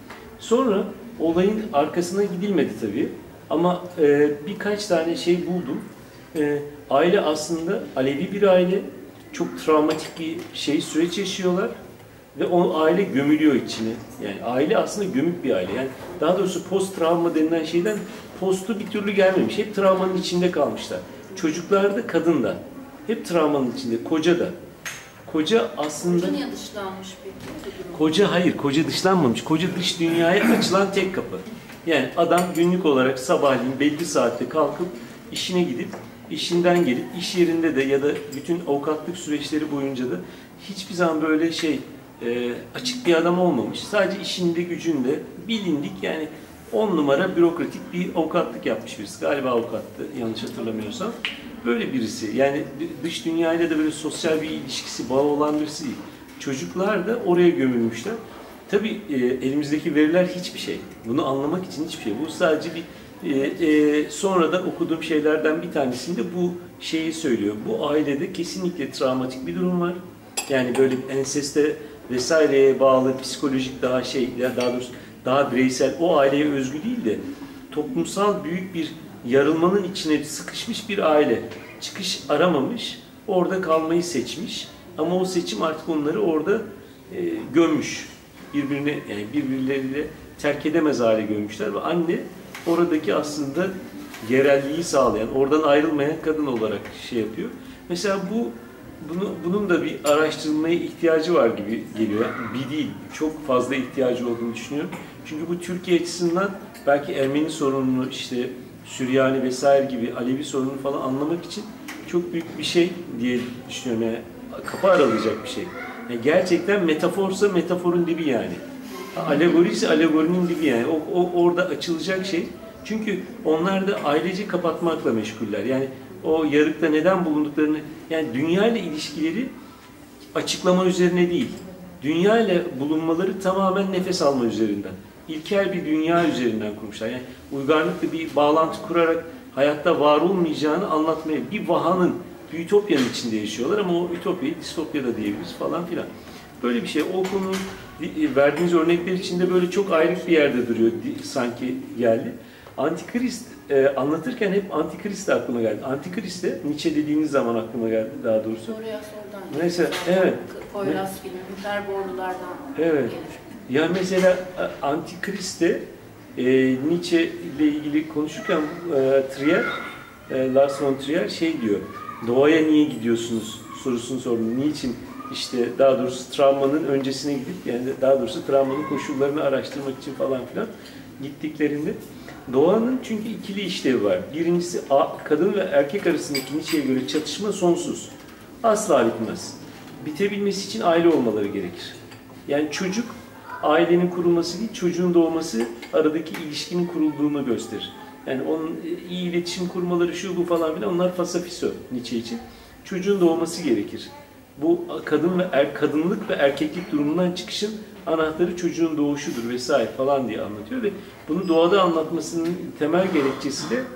Sonra olayın arkasına gidilmedi tabii ama e, birkaç tane şey buldum. E, aile aslında Alevi bir aile, çok travmatik bir şey süreç yaşıyorlar ve o aile gömülüyor içine. Yani aile aslında gömük bir aile. Yani daha doğrusu post travma denilen şeyden postu bir türlü gelmemiş. Hep travmanın içinde kalmışlar. Çocuklar da, kadın da. Hep travmanın içinde. Koca da. Koca aslında... Koca niye dışlanmış peki? Koca hayır, koca dışlanmamış. Koca dış dünyaya açılan tek kapı. Yani adam günlük olarak sabahleyin belli saatte kalkıp işine gidip, işinden gelip, iş yerinde de ya da bütün avukatlık süreçleri boyunca da hiçbir zaman böyle şey e, açık bir adam olmamış. Sadece işinde, gücünde bilindik yani on numara bürokratik bir avukatlık yapmış birisi. Galiba avukattı yanlış hatırlamıyorsam. Böyle birisi. Yani dış dünyayla da böyle sosyal bir ilişkisi, bağı olan birisi değil. Çocuklar da oraya gömülmüşler. Tabii e, elimizdeki veriler hiçbir şey. Bunu anlamak için hiçbir şey. Bu sadece bir e, e, sonradan okuduğum şeylerden bir tanesinde bu şeyi söylüyor. Bu ailede kesinlikle travmatik bir durum var. Yani böyle enseste vesaireye bağlı psikolojik daha şey, daha doğrusu daha bireysel, o aileye özgü değil de toplumsal büyük bir yarılmanın içine sıkışmış bir aile. Çıkış aramamış, orada kalmayı seçmiş. Ama o seçim artık onları orada e, gömmüş. Birbirine, yani birbirleriyle terk edemez hale gömmüşler ve anne oradaki aslında yerelliği sağlayan, oradan ayrılmayan kadın olarak şey yapıyor. Mesela bu bunu, bunun da bir araştırılmaya ihtiyacı var gibi geliyor. Bir değil, çok fazla ihtiyacı olduğunu düşünüyorum. Çünkü bu Türkiye açısından belki Ermeni sorununu, işte Süryani vesaire gibi Alevi sorununu falan anlamak için çok büyük bir şey diye düşünüyorum. Yani kapı aralayacak bir şey. Yani gerçekten metaforsa metaforun dibi yani. Alegori ise alegorinin dibi yani. O, o orada açılacak şey. Çünkü onlar da ailece kapatmakla meşguller. Yani o yarıkta neden bulunduklarını, yani dünya ile ilişkileri açıklama üzerine değil. Dünya ile bulunmaları tamamen nefes alma üzerinden. İlkel bir dünya üzerinden kurmuşlar. Yani uygarlıkla bir bağlantı kurarak hayatta var olmayacağını anlatmaya, bir vahanın, bir ütopyanın içinde yaşıyorlar ama o ütopyayı distopya da diyebiliriz falan filan. Böyle bir şey. O konu verdiğiniz örnekler içinde böyle çok ayrı bir yerde duruyor sanki geldi. Antikrist e, anlatırken hep Antikrist de aklıma geldi. Antikrist de Nietzsche dediğiniz zaman aklıma geldi daha doğrusu. Soruya sordan. Mesela evet. Poyraz filmi, Hyperborlulardan evet. gelir. Ya mesela Antikrist'te e, Nietzsche ile ilgili konuşurken e, Trier, e, Lars von Trier şey diyor. Doğaya niye gidiyorsunuz sorusunu sordum. Niçin? İşte daha doğrusu travmanın öncesine gidip, yani daha doğrusu travmanın koşullarını araştırmak için falan filan gittiklerinde doğanın çünkü ikili işlevi var. Birincisi kadın ve erkek arasındaki Nietzsche'ye göre çatışma sonsuz. Asla bitmez. Bitebilmesi için aile olmaları gerekir. Yani çocuk ailenin kurulması değil, çocuğun doğması aradaki ilişkinin kurulduğunu gösterir. Yani onun iyi iletişim kurmaları, şu bu falan filan, onlar fasafiso Nietzsche için. Çocuğun doğması gerekir. Bu kadın ve er, kadınlık ve erkeklik durumundan çıkışın anahtarı çocuğun doğuşudur vesaire falan diye anlatıyor ve bunu doğada anlatmasının temel gerekçesi de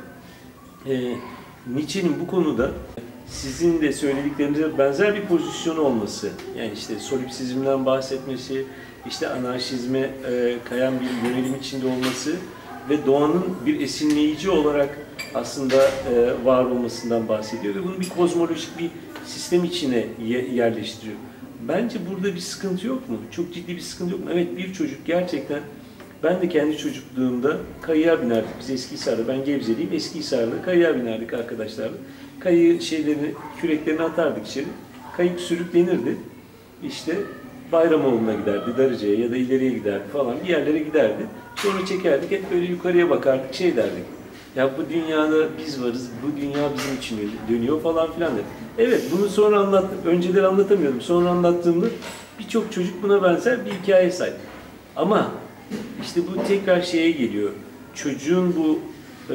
e, Nietzsche'nin bu konuda sizin de söylediklerinize benzer bir pozisyonu olması. Yani işte solipsizmden bahsetmesi, işte anarşizme e, kayan bir yönelim içinde olması ve doğanın bir esinleyici olarak aslında e, var olmasından bahsediyor ve bunu bir kozmolojik bir sistem içine ye, yerleştiriyor. bence burada bir sıkıntı yok mu? Çok ciddi bir sıkıntı yok mu? Evet, bir çocuk gerçekten, ben de kendi çocukluğumda kayığa binerdik. Biz Eskihisar'da, ben Gebzeliyim, Eskihisar'da kayığa binerdik arkadaşlarla. Kayığı şeylerini, küreklerini atardık içeri. Kayık sürüklenirdi. İşte Bayramoğlu'na giderdi, Darıca'ya ya da ileriye giderdi falan, bir yerlere giderdi. Sonra çekerdik, hep böyle yukarıya bakardık, şey derdik. Ya bu dünyada biz varız, bu dünya bizim için dönüyor falan filan dedi. Evet, bunu sonra anlattım. Önceleri anlatamıyordum. Sonra anlattığımda birçok çocuk buna benzer bir hikaye sahip. Ama işte bu tekrar şeye geliyor. Çocuğun bu e,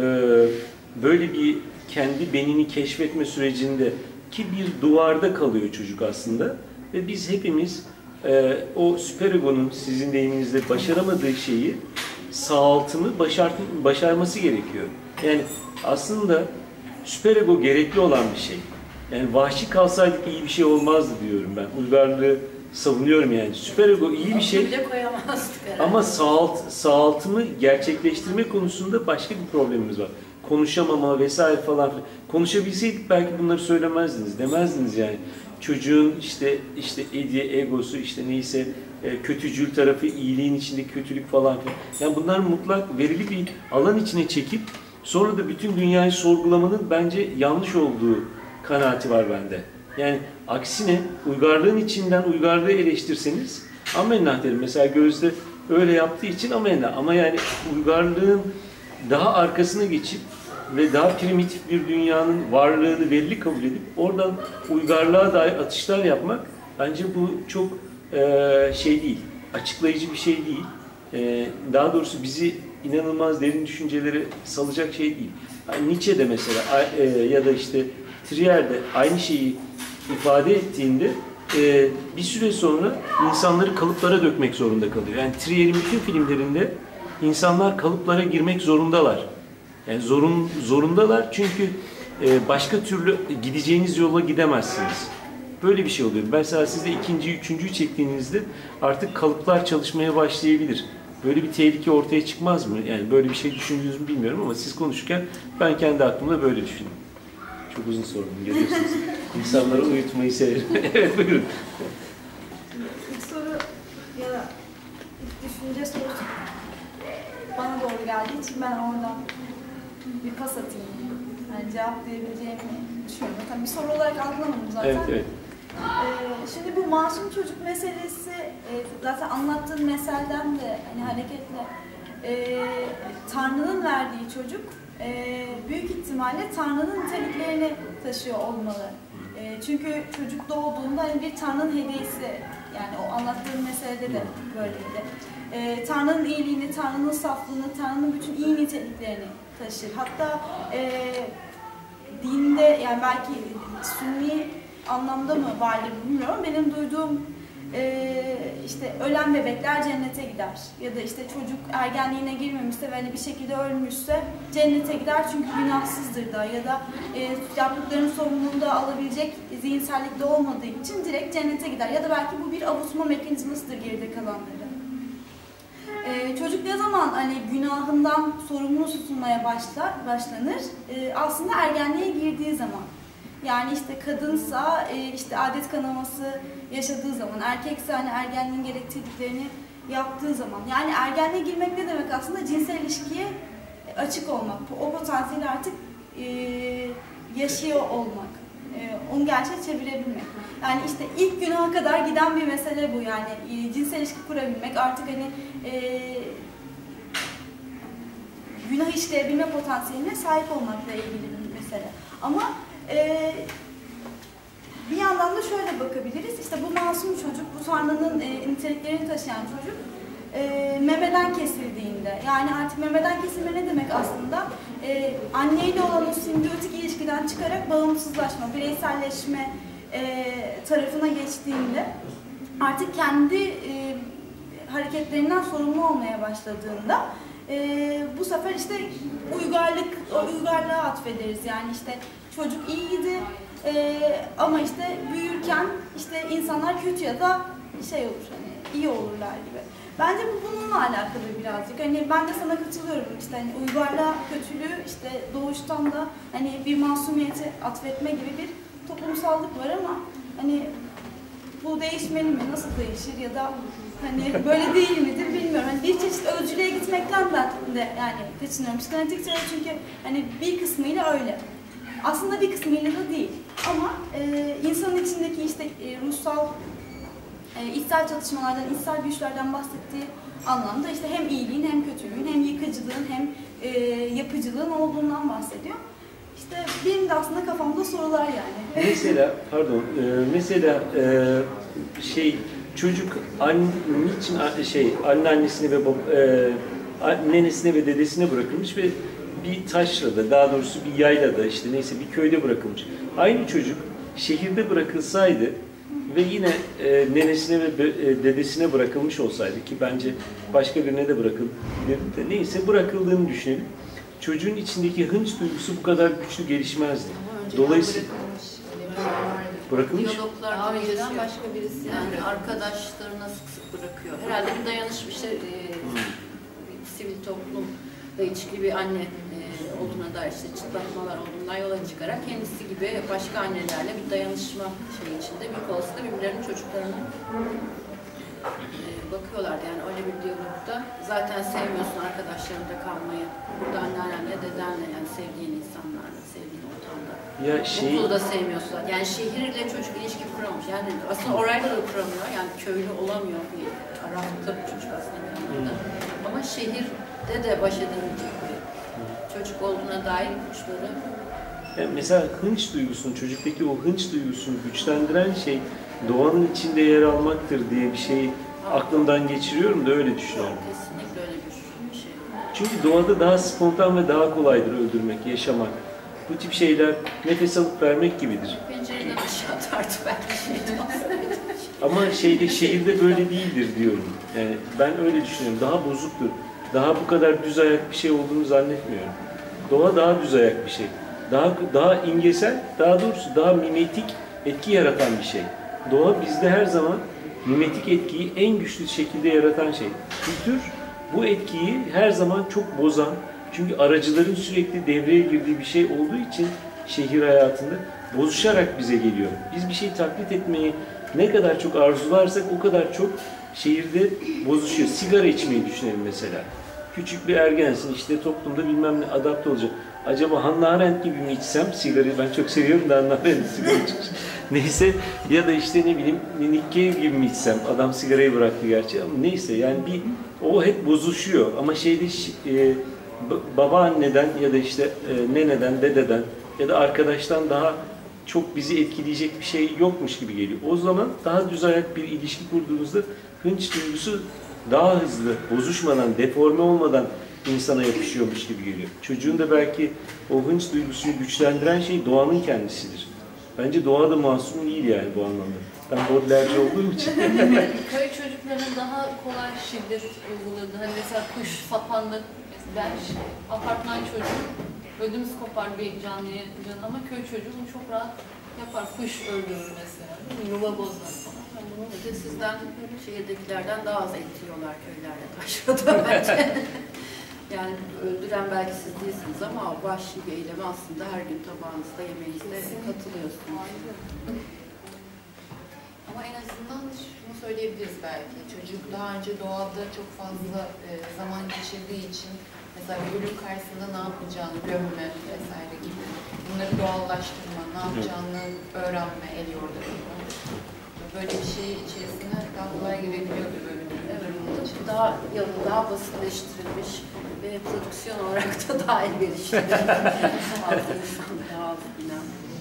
böyle bir kendi benini keşfetme sürecinde ki bir duvarda kalıyor çocuk aslında. Ve biz hepimiz e, o süperegonun sizin deyiminizde başaramadığı şeyi, sağaltımı başart başarması gerekiyor. Yani aslında süperego gerekli olan bir şey. Yani vahşi kalsaydık iyi bir şey olmazdı diyorum ben. Uygarlığı savunuyorum yani. Süperego iyi bir şey. Bile koyamazdık herhalde. Ama sağalt, sağaltımı gerçekleştirme konusunda başka bir problemimiz var. Konuşamama vesaire falan. Konuşabilseydik belki bunları söylemezdiniz, demezdiniz yani. Çocuğun işte işte hediye, egosu, işte neyse kötücül tarafı, iyiliğin içindeki kötülük falan filan. Yani bunlar mutlak verili bir alan içine çekip sonra da bütün dünyayı sorgulamanın bence yanlış olduğu kanaati var bende. Yani aksine uygarlığın içinden uygarlığı eleştirseniz amenna derim. Mesela Gözde öyle yaptığı için amenna. Ama yani uygarlığın daha arkasına geçip ve daha primitif bir dünyanın varlığını belli kabul edip oradan uygarlığa dair atışlar yapmak bence bu çok e, şey değil, açıklayıcı bir şey değil. E, daha doğrusu bizi inanılmaz derin düşüncelere salacak şey değil. Yani Nietzsche'de mesela e, ya da işte Trier'de aynı şeyi ifade ettiğinde e, bir süre sonra insanları kalıplara dökmek zorunda kalıyor. Yani Trier'in bütün filmlerinde insanlar kalıplara girmek zorundalar. Yani zorun, zorundalar çünkü e, başka türlü gideceğiniz yola gidemezsiniz. Böyle bir şey oluyor. Mesela siz de ikinci, üçüncüyü çektiğinizde artık kalıplar çalışmaya başlayabilir. Böyle bir tehlike ortaya çıkmaz mı? Yani böyle bir şey düşündünüz mü bilmiyorum ama siz konuşurken ben kendi aklımda böyle düşündüm. Çok uzun sordum, görüyorsunuz. İnsanları uyutmayı severim. Evet, buyurun. İlk soru ya da ilk düşünce sorusu bana doğru geldiği için ben oradan bir pas atayım. Yani cevaplayabileceğimi düşünüyorum. Tabii bir soru olarak algılamadım zaten. Evet, evet. Ee, şimdi bu masum çocuk meselesi e, zaten anlattığın meselden de hani hareketle e, Tanrı'nın verdiği çocuk e, büyük ihtimalle Tanrı'nın niteliklerini taşıyor olmalı. E, çünkü çocuk doğduğunda hani bir Tanrı'nın hediyesi, yani o anlattığın meselede de böyleydi. E, Tanrı'nın iyiliğini, Tanrı'nın saflığını, Tanrı'nın bütün iyi niteliklerini taşır. Hatta e, dinde, yani belki Sünni anlamda mı vardır bilmiyorum. Benim duyduğum e, işte ölen bebekler cennete gider. Ya da işte çocuk ergenliğine girmemişse ve hani bir şekilde ölmüşse cennete gider çünkü günahsızdır da, ya da e, yaptıklarının sorumluluğunu da alabilecek zihinsellikte olmadığı için direkt cennete gider. Ya da belki bu bir avutma mekanizmasıdır geride kalanları. Ee, çocuk ne zaman hani günahından sorumlu tutulmaya başlar, başlanır? Ee, aslında ergenliğe girdiği zaman. Yani işte kadınsa e, işte adet kanaması yaşadığı zaman, erkekse hani ergenliğin gerektirdiklerini yaptığı zaman. Yani ergenliğe girmek ne demek aslında? Cinsel ilişkiye açık olmak, o potansiyeli artık e, yaşıyor olmak, e, onu gerçeğe çevirebilmek. Yani işte ilk günaha kadar giden bir mesele bu, yani e, cinsel ilişki kurabilmek, artık hani e, günah işleyebilme potansiyeline sahip olmakla ilgili bir mesele. Ama e, bir yandan da şöyle bakabiliriz, işte bu masum çocuk, bu Tanrı'nın e, niteliklerini taşıyan çocuk e, memeden kesildiğinde, yani artık memeden kesilme ne demek aslında? E, anneyle olan o simbiyotik ilişkiden çıkarak bağımsızlaşma, bireyselleşme e, tarafına geçtiğinde, artık kendi e, hareketlerinden sorumlu olmaya başladığında e, bu sefer işte uygarlık, o uygarlığa atfederiz. Yani işte çocuk iyiydi e, ama işte büyürken işte insanlar kötü ya da şey olur, hani iyi olurlar gibi. Bence bu bununla alakalı birazcık. Hani ben de sana katılıyorum, işte hani uygarlığa kötülüğü işte doğuştan da hani bir masumiyeti atfetme gibi bir toplumsallık var ama hani bu değişmeli mi, nasıl değişir ya da hani böyle değil midir bilmiyorum. Hani bir çeşit ölçülüğe gitmekten ben de yani kaçınıyorum. Psikanalitik teori çünkü hani bir kısmıyla öyle. Aslında bir kısmıyla da değil. Ama e, insanın içindeki işte e, ruhsal, e, içsel çatışmalardan, içsel güçlerden bahsettiği anlamda işte hem iyiliğin hem kötülüğün, hem yıkıcılığın hem e, yapıcılığın olduğundan bahsediyor. İşte benim de aslında kafamda sorular yani. Mesela, pardon, e, mesela e, şey çocuk anne için a- şey anneannesine ve bab- e, nenesine ve dedesine bırakılmış ve bir taşrada, daha doğrusu bir yaylada, işte neyse bir köyde bırakılmış. Aynı çocuk şehirde bırakılsaydı ve yine e, nenesine ve be- e, dedesine bırakılmış olsaydı, ki bence başka birine de bırakılabilirdi de, neyse bırakıldığını düşünelim. Çocuğun içindeki hınç duygusu bu kadar güçlü gelişmezdi. Dolayısıyla bırakılmış. Diyaloglar Daha önceden önceden başka birisi yani arkadaşlarına sık sık bırakıyor. Herhalde bir dayanışma işte e, bir sivil toplumla ilişkili bir anne e, olduğuna dair işte çıtlatmalar olduğundan yola çıkarak kendisi gibi başka annelerle bir dayanışma şey içinde bir olasılıkla birbirlerinin çocuklarına e, bakıyorlardı. Yani öyle bir diyalogda zaten sevmiyorsun arkadaşlarında kalmayı. Burada anneannenle, dedenle yani sevdiğin insanlarla, sevdiğin ortamda. Ya şey, Okulu da sevmiyorsun zaten. Yani şehirle çocuk ilişki kuramamış. Yani aslında orayla da kuramıyor. Yani köylü olamıyor bir Arap'ta bir çocuk aslında bir anlamda. Ama şehirde de baş edemeyecek bir çocuk olduğuna dair ipuçları. yani mesela hınç duygusunu, çocuktaki o hınç duygusunu güçlendiren şey doğanın içinde yer almaktır diye bir şey aklımdan geçiriyorum da öyle düşünüyorum. Kesinlikle öyle bir şey. Çünkü doğada daha spontan ve daha kolaydır öldürmek, yaşamak. Bu tip şeyler nefes alıp vermek gibidir. Pencereden aşağı atardı belki şeydi aslında. Ama şeyde şehirde böyle değildir diyorum. Yani ben öyle düşünüyorum. Daha bozuktur. Daha bu kadar düz ayak bir şey olduğunu zannetmiyorum. Doğa daha düz ayak bir şey. Daha daha imgesel, daha doğrusu daha mimetik etki yaratan bir şey. Doğa bizde her zaman mimetik etkiyi en güçlü şekilde yaratan şey. Kültür bu etkiyi her zaman çok bozan, çünkü aracıların sürekli devreye girdiği bir şey olduğu için şehir hayatında bozuşarak bize geliyor. Biz bir şeyi taklit etmeyi ne kadar çok arzularsak o kadar çok şehirde bozuşuyor. Sigara içmeyi düşünelim mesela. Küçük bir ergensin, işte toplumda bilmem ne adapte olacak. Acaba Hannah Arendt gibi mi içsem sigarayı, ben çok seviyorum da Hannah Arendt sigara içmiş. Neyse, ya da işte ne bileyim Nick Cave gibi mi içsem, adam sigarayı bıraktı gerçi ama neyse yani bir o hep bozuşuyor ama şeyde e, babaanneden ya da işte e, neneden, dededen ya da arkadaştan daha çok bizi etkileyecek bir şey yokmuş gibi geliyor. O zaman daha düz ayak bir ilişki kurduğunuzda hınç duygusu daha hızlı, bozuşmadan, deforme olmadan insana yapışıyormuş gibi geliyor. Çocuğun da belki o hınç duygusunu güçlendiren şey doğanın kendisidir. Bence doğa da masum değil yani bu anlamda. Ben Baudelaire'ci olduğum için. Köy çocuklarının daha kolay şiddet uyguladığı, hani mesela kuş, sapanlık, ben apartman çocuğu ödümüz kopar bir canlıya can ama köy çocuğu bunu çok rahat yapar. Kuş öldürür mesela, yuva bozar falan. Ben bunu Bir de sizden şehirdekilerden daha az et yiyorlar köylerde, taşrada bence. Yani öldüren belki siz değilsiniz ama vahşi bir eyleme aslında her gün tabağınızda, yemeğinizde katılıyorsunuz. Ama en azından şunu söyleyebiliriz belki. Çocuk daha önce doğada çok fazla e, zaman geçirdiği için mesela ölüm karşısında ne yapacağını gömme vesaire gibi bunları doğallaştırma, ne yapacağını öğrenme, el yordamı. Böyle bir şey içerisine daha kolay girebiliyordu böyle bir Evet, daha yalın, daha basitleştirilmiş ve prodüksiyon olarak da daha elverişli. Fazla insan, daha az bina.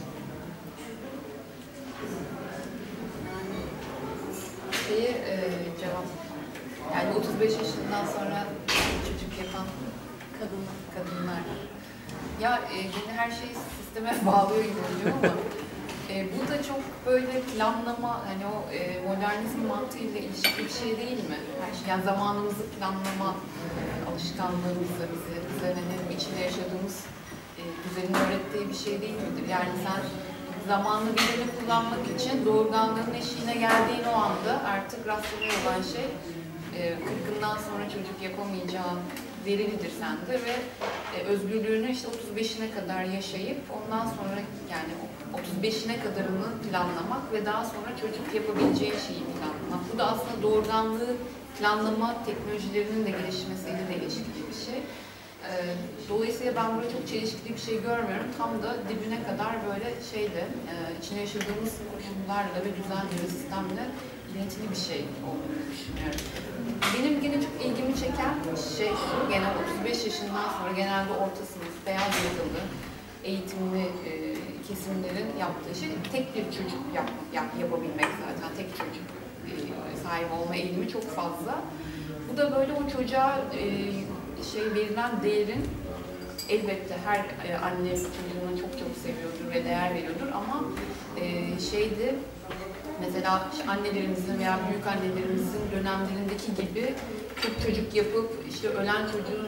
Şeyi e, cevap, yani otuz beş yaşından sonra çocuk yapan kadın kadınlar. Ya e, yine her şey sisteme bağlıyor gibi oluyor ama e, bu da çok böyle planlama, hani o e, modernizm mantığıyla ilişkili bir şey değil mi? Her şey, yani zamanımızı planlama e, alışkanlığımızı, bize, bize hani içinde yaşadığımız e, düzenin öğrettiği bir şey değil midir? Yani sen zamanını birini kullanmak için doğurganlığın eşiğine geldiğin o anda artık rastlanıyor olan şey e, kırkından sonra çocuk yapamayacağın verilidir sende ve e, özgürlüğünü işte otuz beşine kadar yaşayıp ondan sonra yani otuz beşine kadarını planlamak ve daha sonra çocuk yapabileceği şeyi planlamak. Bu da aslında doğurganlığı planlama teknolojilerinin de gelişmesiyle de ilişkili bir şey. E, dolayısıyla ben burada çok çelişkili bir şey görmüyorum. Tam da dibine kadar böyle şeyde e, içine yaşadığımız koşullarla ve düzenli bir sistemle ilintili bir şey olduğunu düşünüyorum. Benim gene çok ilgimi çeken şey şu, gene otuz beş yaşından sonra genelde orta sınıf, beyaz yakalı, eğitimli e, kesimlerin yaptığı şey tek bir çocuk yap, yap, yapabilmek zaten. Tek çocuk e, sahip olma eğilimi çok fazla. Bu da böyle o çocuğa e, şey verilen değerin elbette her e, anne çocuğunu çok çok seviyordur ve değer veriyordur ama e, şeydi mesela annelerimizin veya büyük annelerimizin dönemlerindeki gibi çok çocuk yapıp işte ölen çocuğun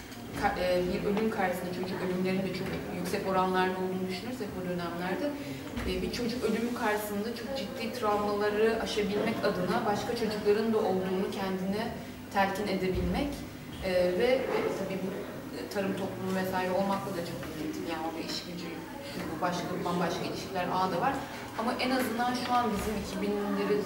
bir ölüm karşısında çocuk ölümlerinin de çok yüksek oranlarda olduğunu düşünürsek o dönemlerde bir çocuk ölümü karşısında çok ciddi travmaları aşabilmek adına başka çocukların da olduğunu kendine telkin edebilmek ve tabii bu tarım toplumu vesaire olmakla da çok ilgili. Yani orada iş gücü, bu başka bambaşka ilişkiler ağı da var. Ama en azından şu an bizim iki binlerin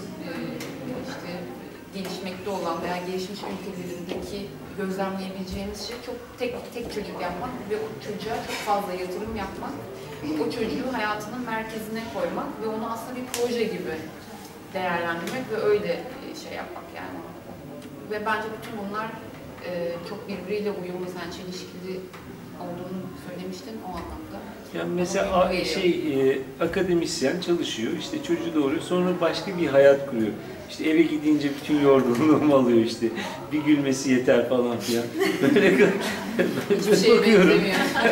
işte gelişmekte olan veya gelişmiş ülkelerindeki gözlemleyebileceğimiz şey çok tek tek çocuk yapmak ve o çocuğa çok fazla yatırım yapmak, o çocuğu hayatının merkezine koymak ve onu aslında bir proje gibi değerlendirmek ve öyle şey yapmak yani. Ve bence bütün bunlar e, çok birbiriyle uyumlu, sen çelişkili olduğunu söylemiştin o anlamda. Yani mesela şey e, akademisyen çalışıyor, işte çocuğu doğuruyor, sonra başka bir hayat kuruyor. İşte eve gidince bütün yorgunluğumu alıyor işte. Bir gülmesi yeter falan filan. Böyle, böyle şey bakıyorum.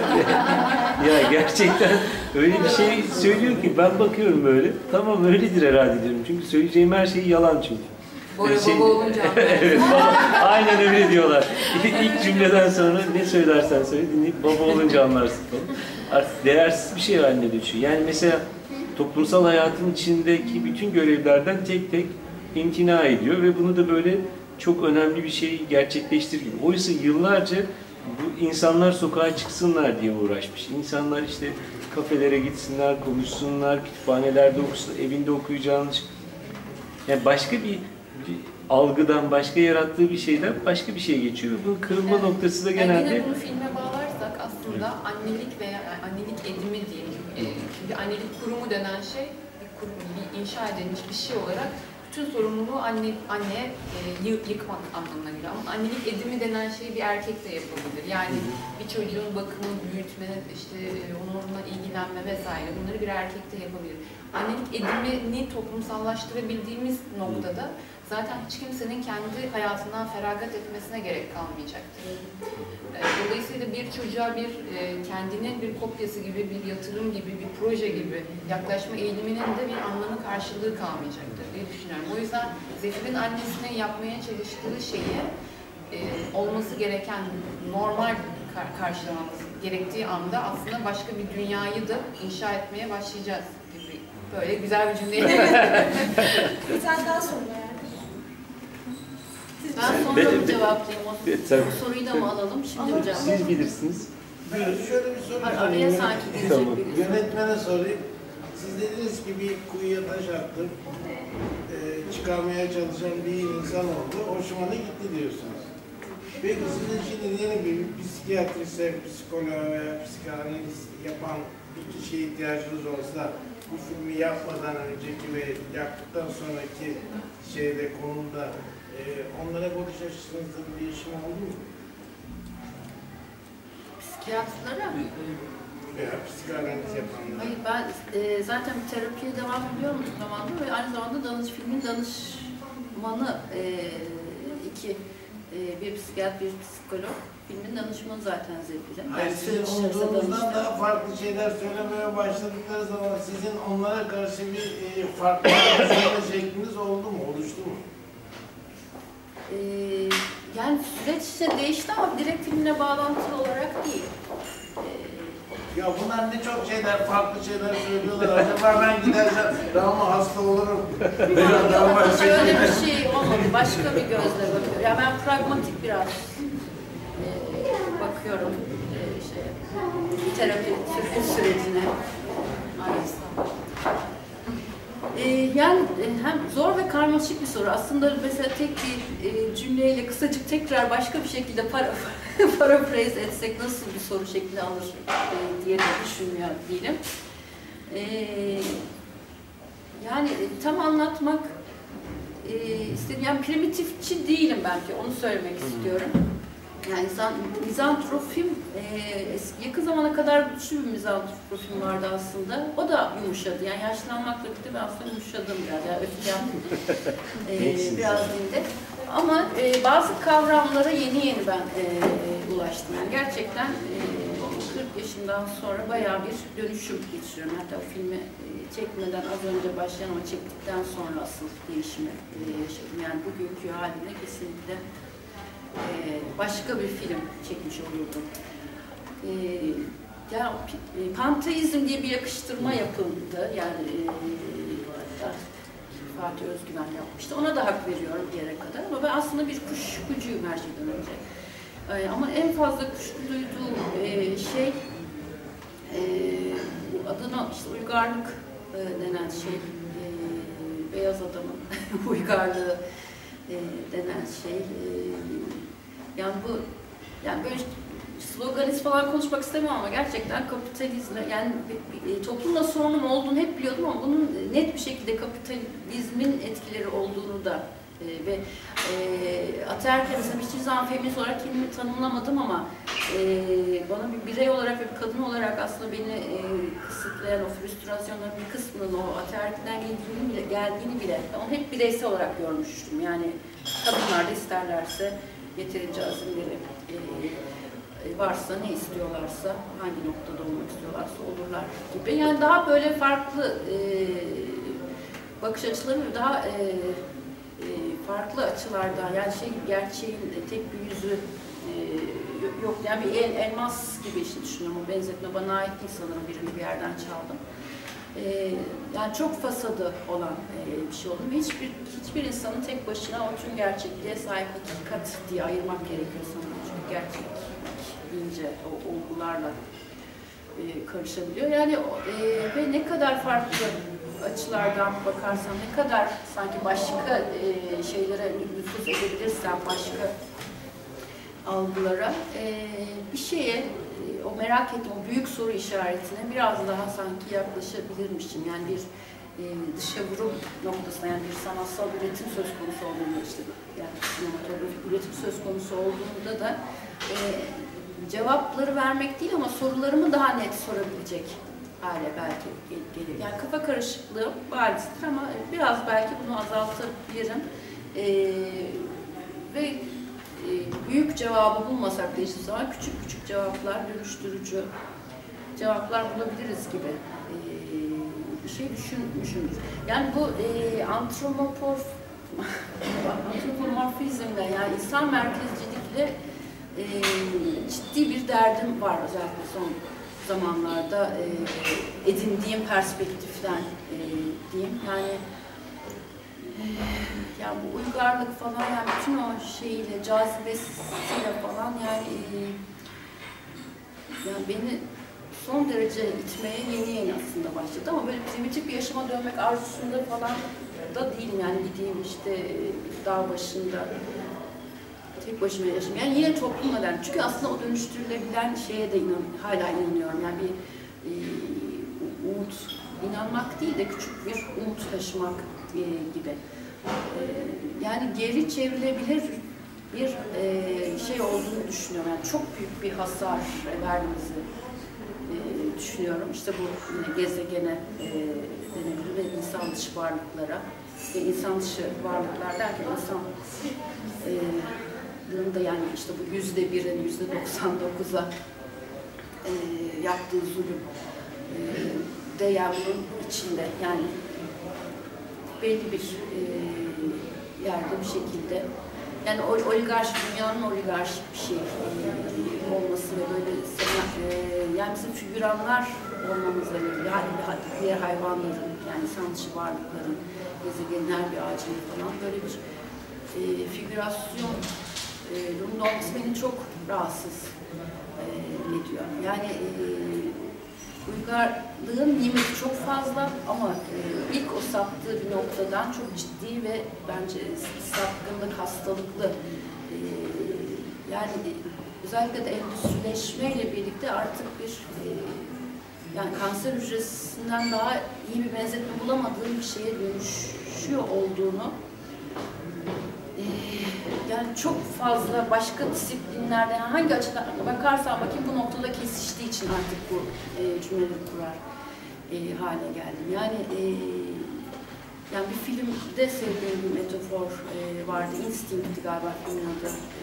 Ya gerçekten öyle bir şey söylüyor ki ben bakıyorum böyle. Tamam öyledir herhalde diyorum. Çünkü söyleyeceğim her şey yalan çünkü. Bora şey, baba olunca. Evet baba. Aynen öyle diyorlar. İlk cümleden sonra ne söylersen söyle dinleyip baba olunca anlarsın falan. Artık değersiz bir şey haline düşüyor. Yani mesela toplumsal hayatın içindeki bütün görevlerden tek tek imtina ediyor ve bunu da böyle çok önemli bir şey gerçekleştirir gibi. Oysa yıllarca bu insanlar sokağa çıksınlar diye uğraşmış. İnsanlar işte kafelere gitsinler, konuşsunlar, kütüphanelerde okusunlar, evinde okuyacağını. Yani başka bir, bir algıdan, başka yarattığı bir şeyden başka bir şey geçiyor. Bunun kırılma evet. noktası da genelde... Yani yine bunu filme bağlarsak aslında annelik veya yani annelik edimi diyelim. Çünkü annelik kurumu denen şey bir kurum, bir inşa edilmiş bir şey olarak bütün sorumluluğu anne, anneye e, yıkmak anlamına geliyor. Ama annelik edimi denen şeyi bir erkek de yapabilir. Yani bir çocuğun bakımı, büyütme, işte onunla ilgilenme vesaire bunları bir erkek de yapabilir. Annelik edimini toplumsallaştırabildiğimiz noktada zaten hiç kimsenin kendi hayatından feragat etmesine gerek kalmayacaktır. Dolayısıyla bir çocuğa bir kendinin bir kopyası gibi, bir yatırım gibi, bir proje gibi yaklaşma eğiliminin de bir anlamı karşılığı kalmayacaktır diye düşünüyorum. O yüzden Zefir'in annesine yapmaya çalıştığı şeyi olması gereken, normal karşılamamız gerektiği anda aslında başka bir dünyayı da inşa etmeye başlayacağız gibi. Böyle güzel bir cümleyle. Bir tane daha soru yani. Ben sonra mı cevaplayayım? O Tabii. soruyu da mı alalım? Şimdi mi cevap? Siz bilirsiniz. Ben şöyle bir soru Araya sorayım. sanki girecek Tamam. birisi. Yönetmene sorayım. Siz dediniz ki bir kuyuya taş attım, e, çıkarmaya çalışan bir insan oldu, hoşuma da gitti diyorsunuz. Peki sizin şimdi diyelim ki bir psikiyatriste, psikoloğa veya psikanalist yapan bir kişiye ihtiyacınız olsa, bu filmi yapmadan önceki ve yaptıktan sonraki şeyde, konumda e, onlara bakış açısınızda bir değişim oldu mu? Psikiyatrlara mı? Veya psikanaliz yapanlara. Hayır, ben e, zaten terapiye devam ediyorum bu zamanda ve aynı zamanda danış, filmin danışmanı e, iki, e, bir psikiyatr, bir psikolog. Filmin danışmanı zaten Zefir'in. Hayır, sizin umduğunuzdan daha farklı şeyler söylemeye başladıkları zaman sizin onlara karşı bir e, farklı söyleme şekliniz oldu mu, oluştu mu? E, yani süreç işte değişti ama direkt filmle bağlantılı olarak değil. E, Ya bunlar ne çok şeyler, farklı şeyler söylüyorlar. Acaba ben gidersem daha mı hasta olurum? Veya daha mı Hiç öyle bir şey olmadı. Başka bir gözle bakıyor. Ya ben pragmatik biraz e, bakıyorum e, şey, terapi sürecine. E, yani hem zor ve karmaşık bir soru. Aslında mesela tek bir e, cümleyle kısacık tekrar başka bir şekilde para, paraphrase etsek nasıl bir soru şekli alır e, diye de düşünmüyor değilim. E, yani tam anlatmak e, istedim. Yani primitifçi değilim belki, onu söylemek istiyorum. Yani mizantrofim, e, yakın zamana kadar güçlü bir mizantrofim vardı aslında. O da yumuşadı. Yani yaşlanmakla birlikte ben aslında yumuşadım biraz. Yani öfkem e, biraz dindi. Ama e, bazı kavramlara yeni yeni ben e, ulaştım. Yani gerçekten e, kırk yaşından sonra bayağı bir dönüşüm geçiriyorum. Hatta o filmi e, çekmeden az önce başlayan ama çektikten sonra asıl değişimi e, yaşadım. Yani bugünkü haline kesinlikle başka bir film çekmiş olurdum. Ee, yani panteizm diye bir yakıştırma yapıldı. Yani e, Fatih Özgüven yapmıştı. Ona da hak veriyorum bir yere kadar. Ama ben aslında bir kuşkucuyum her şeyden önce. Ee, ama en fazla kuşku duyduğum e, şey e, adına işte uygarlık e, denen şey, e, beyaz adamın uygarlığı e, denen şey. E, Yani bu, yani böyle sloganist falan konuşmak istemiyorum ama gerçekten kapitalizme, yani toplumla sorunum olduğunu hep biliyordum ama bunun net bir şekilde kapitalizmin etkileri olduğunu da e, ve e, ataerkil mesela hiçbir zaman feminist olarak kendimi tanımlamadım ama e, bana bir birey olarak ve bir kadın olarak aslında beni e, kısıtlayan o frustrasyonların bir kısmının o ataerkilden geldiğini bile, geldiğini bile onu hep bireysel olarak görmüştüm. Yani kadınlar da isterlerse yeterince azimleri e, varsa, ne istiyorlarsa, hangi noktada olmak istiyorlarsa olurlar gibi. Yani daha böyle farklı e, bakış açıları ve daha e, e, farklı açılardan, yani şey gerçeğin tek bir yüzü e, yok. Yani bir el, elmas gibi işte düşünüyorum. O benzetme bana ait değil sanırım, birini bir yerden çaldım. Ee, yani çok fasadı olan e, bir şey oldu ve hiçbir hiçbir insanın tek başına o tüm gerçekliğe sahip hakikat diye ayırmak gerekiyor sanırım. Çünkü gerçek deyince o olgularla e, karışabiliyor. Yani e, ve ne kadar farklı açılardan bakarsam, ne kadar sanki başka e, şeylere nüfuz edebilirsem, başka algılara e, bir şeye, o merak ettiğim o büyük soru işaretine biraz daha sanki yaklaşabilirmişim. Yani bir e, dışa vurum noktasına, yani bir sanatsal üretim söz konusu olduğunda, işte yani sinematografik üretim söz konusu olduğunda da e, cevapları vermek değil ama sorularımı daha net sorabilecek hale belki gelir. Yani kafa karışıklığı barizdir ama biraz belki bunu azaltabilirim. E, ve büyük cevabı bulmasak da hiçbir zaman küçük küçük cevaplar, dönüştürücü cevaplar bulabiliriz gibi bir şey düşünmüşümdür. Yani bu e, antropomorf, antropomorfizmle, yani insan merkezcilikle e, ciddi bir derdim var özellikle son zamanlarda e, edindiğim perspektiften e, diyeyim. Yani yani bu uygarlık falan, yani bütün o şeyiyle, cazibesiyle falan yani e, yani beni son derece itmeye yeni yeni aslında başladı ama böyle primitif bir yaşama dönmek arzusunda falan da değilim. Yani gideyim işte dağ başında tek başıma yaşayayım. Yani yine toplumla derdim. Çünkü aslında o dönüştürülebilen şeye de inan, hala inanıyorum. Yani bir e, umut, inanmak değil de küçük bir umut taşımak e, gibi. E, yani geri çevrilebilir bir e, şey olduğunu düşünüyorum. Yani çok büyük bir hasar verdiğimizi e, düşünüyorum. İşte bu yine gezegene e, denebilir ve insan dışı varlıklara. Ve insan dışı varlıklar derken insan e, da yani işte bu yüzde birin yüzde doksan dokuza e, yaptığı zulüm e, de yani bunun içinde yani belli bir e, yerde bir şekilde yani oligarşik, dünyanın oligarşik bir şey e, olması ve böyle e, yani bizim figüranlar olmamızla ilgili yani diğer hayvanların yani insan dışı varlıkların, gezegenin her bir ağacının falan böyle bir e, figürasyon e, durumda olması beni çok rahatsız e, ediyor. Yani e, uygarlığın nimeti çok fazla ama e, ilk o saptığı bir noktadan çok ciddi ve bence sapkınlık, hastalıklı e, yani özellikle de endüstrileşmeyle birlikte artık bir e, yani kanser hücresinden daha iyi bir benzetme bulamadığım bir şeye dönüşüyor olduğunu e, yani çok fazla başka disiplinlerde yani hangi açıdan bakarsan bakayım bu noktada kesiştiği için artık bu e, cümleleri kurar e, hale geldim. Yani e, yani bir filmde sevdiğim bir metafor e, vardı. Instinct'ti galiba filmin adı. E,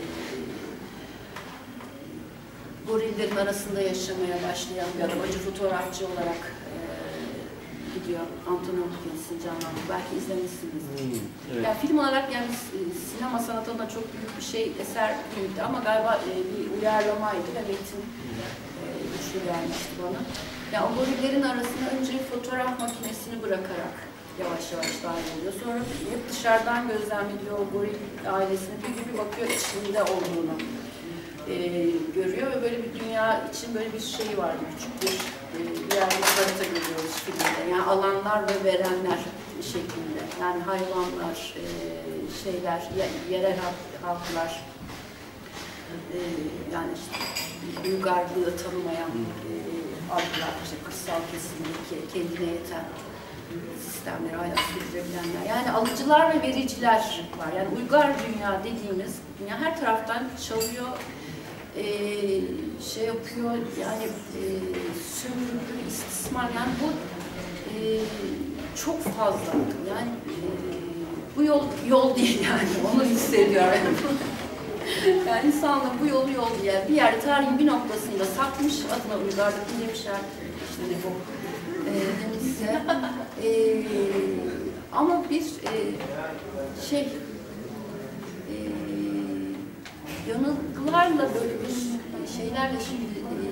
gorillerin arasında yaşamaya başlayan bir adam, acı fotoğrafçı olarak e, gidiyor. Anthony Hopkins'in canlandırdığı. Belki izlemişsinizdir. Hmm, evet. Yani film olarak yani sinema sanatında çok büyük bir şey, eser değildi ama galiba e, bir uyarlamaydı ve metin e, güçlü gelmişti bana. Yani o gorillerin arasına önce fotoğraf makinesini bırakarak yavaş yavaş dahil oluyor. Sonra hep dışarıdan gözlemliyor o goril ailesine, bir gibi bakıyor içinde olduğunu. E, görüyor ve böyle bir dünya için böyle bir şey vardı, küçük bir e, bir yerde harita görüyoruz filmde. Yani alanlar ve verenler şeklinde. Yani hayvanlar, e, şeyler, yerel halklar, e, yani işte uygarlığı tanımayan e, halklar, işte kırsal kesimdeki kendine yeten sistemleri hala sürdürebilenler. Yani alıcılar ve vericiler var. Yani uygar dünya dediğimiz dünya her taraftan çalıyor, Ee, şey yapıyor, yani e, sömürü, istismar, yani bu e, çok fazla. Yani e, bu yol yol değil yani, onu hissediyorum. Yani insanlar bu yolu yol değil. Yani bir yerde tarihin bir noktasında sapmış, adına uygarlık demişler, işte ne bu e, demişse. E, ama bir e, şey e, yanılgılarla böyle bir şeylerle şimdi e,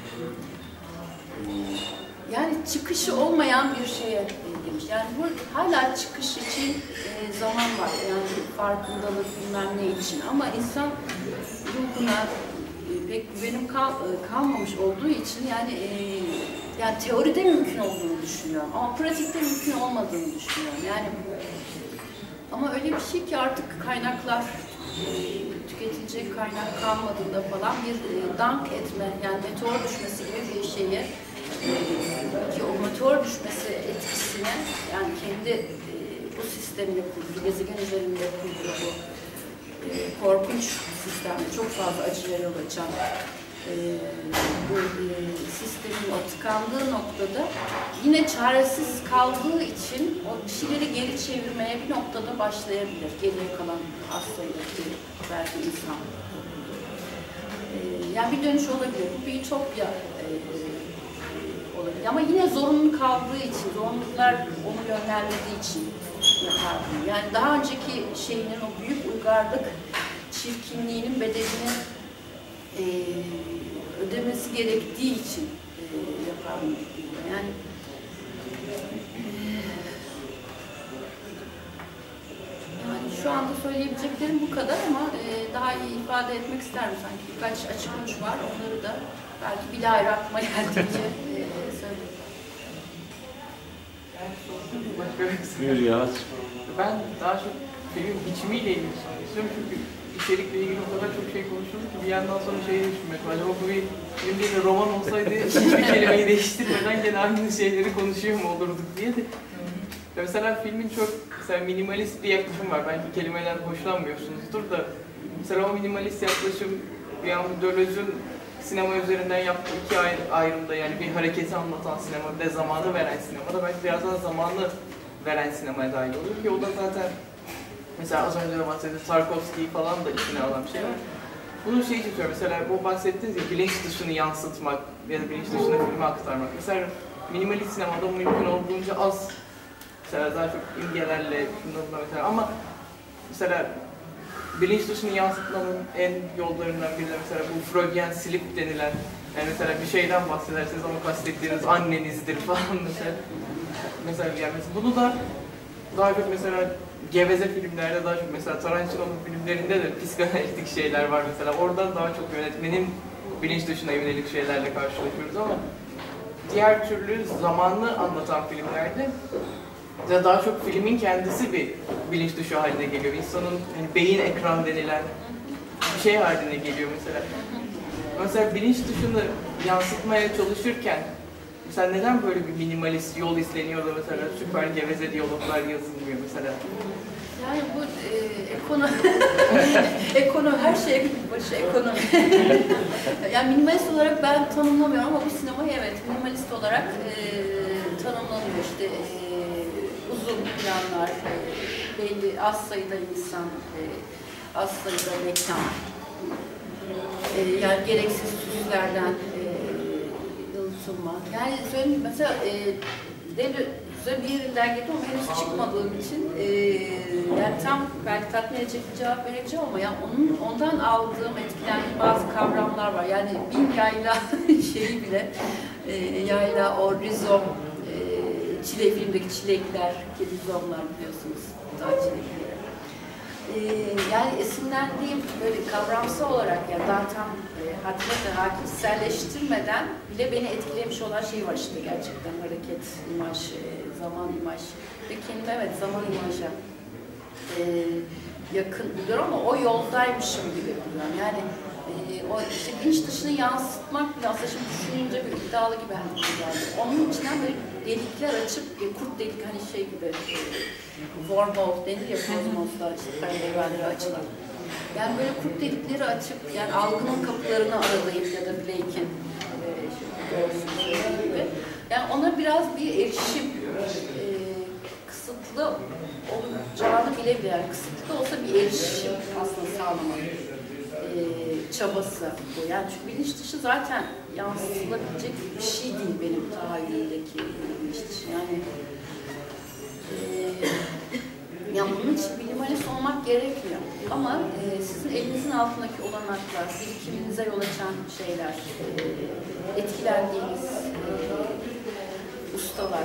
e, yani çıkışı olmayan bir şeye demiş. Yani bu hala çıkış için e, zaman var. Yani farkındalık bilmem ne için. Ama insan ruhuna e, pek güvenim kal, e, kalmamış olduğu için yani e, yani teoride mümkün olduğunu düşünüyorum. Ama pratikte mümkün olmadığını düşünüyorum. Yani ama öyle bir şey ki artık kaynaklar e, tüketilecek kaynak kalmadığında falan bir e, dank etme, yani meteor düşmesi gibi bir şeye e, ki o meteor düşmesi etkisine yani kendi e, bu sistemle kurduğu, gezegen üzerinde kurduğu bu e, korkunç sistemde çok fazla acıya yol açan e, bu e, sistemin o tıkandığı noktada yine çaresiz kaldığı için o bir şeyleri geri çevirmeye bir noktada başlayabilir. Geriye kalan az sayıdaki belki insan. E, yani bir dönüş olabilir. Bu bir ütopya e, olabilir. Ama yine zorunlu kaldığı için, zorunluluklar onu yönlendirdiği için yapar bunu. Yani daha önceki şeyinin o büyük uygarlık çirkinliğinin bedelini e, ödemesi gerektiği için e, yapar bunu. Yani Yani şu anda söyleyebileceklerim bu kadar ama e, daha iyi ifade etmek isterim sanki. Birkaç açık uç var, onları da belki bir daha aklıma geldikçe e, söyleyeyim. Buyur ya. Ben daha çok filmin biçimiyle ilgili sormak istiyorum çünkü içerikle ilgili o kadar çok şey konuşuldu ki bir yandan sonra şeyi düşünmek var. Acaba bu bir film değil de roman olsaydı hiçbir kelimeyi değiştirmeden gene aynı şeyleri konuşuyor mu olurduk diye de. Mesela filmin çok mesela minimalist bir yaklaşım var. Belki kelimelerden hoşlanmıyorsunuzdur da. Mesela o minimalist yaklaşım yani Deleuze'ün sinema üzerinden yaptığı iki ayrımda yani bir hareketi anlatan sinema ve zamanı veren sinemada belki biraz daha zamanı veren sinemaya dahil oluyor ki o da zaten mesela az önce de bahsettiğim Tarkovski'yi falan da içine alan bir şey var. Bunun şeyi tutuyor mesela bu bahsettiğiniz gibi bilinç dışını yansıtmak ya da bilinç dışını filme aktarmak. Mesela minimalist sinemada mümkün olduğunca az mesela daha çok imgelerle şundan mesela ama mesela bilinç dışını yansıtmanın en yollarından biri de mesela bu Freudian slip denilen yani mesela bir şeyden bahsedersiniz ama kastettiğiniz annenizdir falan mesela. Mesela yani mesela bunu da daha çok mesela geveze filmlerde, daha çok mesela Tarantino'nun filmlerinde de psikanalitik şeyler var mesela. Oradan daha çok yönetmenin bilinç dışına yönelik şeylerle karşılaşıyoruz ama diğer türlü zamanlı anlatan filmlerde de daha çok filmin kendisi bir bilinç dışı haline geliyor. İnsanın yani beyin ekran denilen bir şey haline geliyor mesela. Mesela bilinç dışını yansıtmaya çalışırken mesela neden böyle bir minimalist yol izleniyor da mesela süper geveze diyaloglar yazılmıyor mesela? Yani bu e, ekonomi, ekonomi, her şeye başı ekonomi. Yani minimalist olarak ben tanımlamıyorum ama bu sinemayı evet minimalist olarak e, tanımlanıyor. İşte e, uzun planlar, e, belli az sayıda insan, e, az sayıda mekan, e, yani gereksiz süslerden e, yalıtılma. Yani söyleyeyim mesela e, devlet bir yerinden geldi ama henüz çıkmadığım için e, yani tam belki tatmin edecek bir cevap vereceğim ama yani onun ondan aldığım etkilendiğim bazı kavramlar var. Yani bin yayla şeyi bile e, yayla, o rizom, e, çile filmdeki çilekler, ki rizomlar biliyorsunuz, daha çilekleri. E, yani esinlendiğim böyle kavramsal olarak yani daha tam e, hakikaten hakimselleştirmeden bile beni etkilemiş olan şey var işte gerçekten hareket, imaj, e, zaman imaj ve kendime evet zaman imaja e, yakın buluyorum ama o yoldaymışım gibi buluyorum. Yani e, o işte bilinç dışını yansıtmak bile aslında şimdi düşününce bir iddialı gibi geldi. Onun içinden böyle delikler açıp, e, kurt delik hani şey gibi e, wormhole denir ya kozmosda işte paralel evrenleri açılan. Yani böyle kurt delikleri açıp yani algının kapılarını aralayıp ya da Blake'in e, gibi. Yani ona biraz bir erişim e, kısıtlı olacağını bile bile yani kısıtlı olsa bir erişim aslında sağlamak e, çabası bu. Yani çünkü bilinç dışı zaten yansıtılabilecek bir şey değil benim tahayyülümdeki bilinç dışı. Yani e, yani bunun için minimalist olmak gerekmiyor. Ama e, sizin elinizin altındaki olanaklar, birikiminize yol açan şeyler, e, etkilendiğiniz e, ustalar,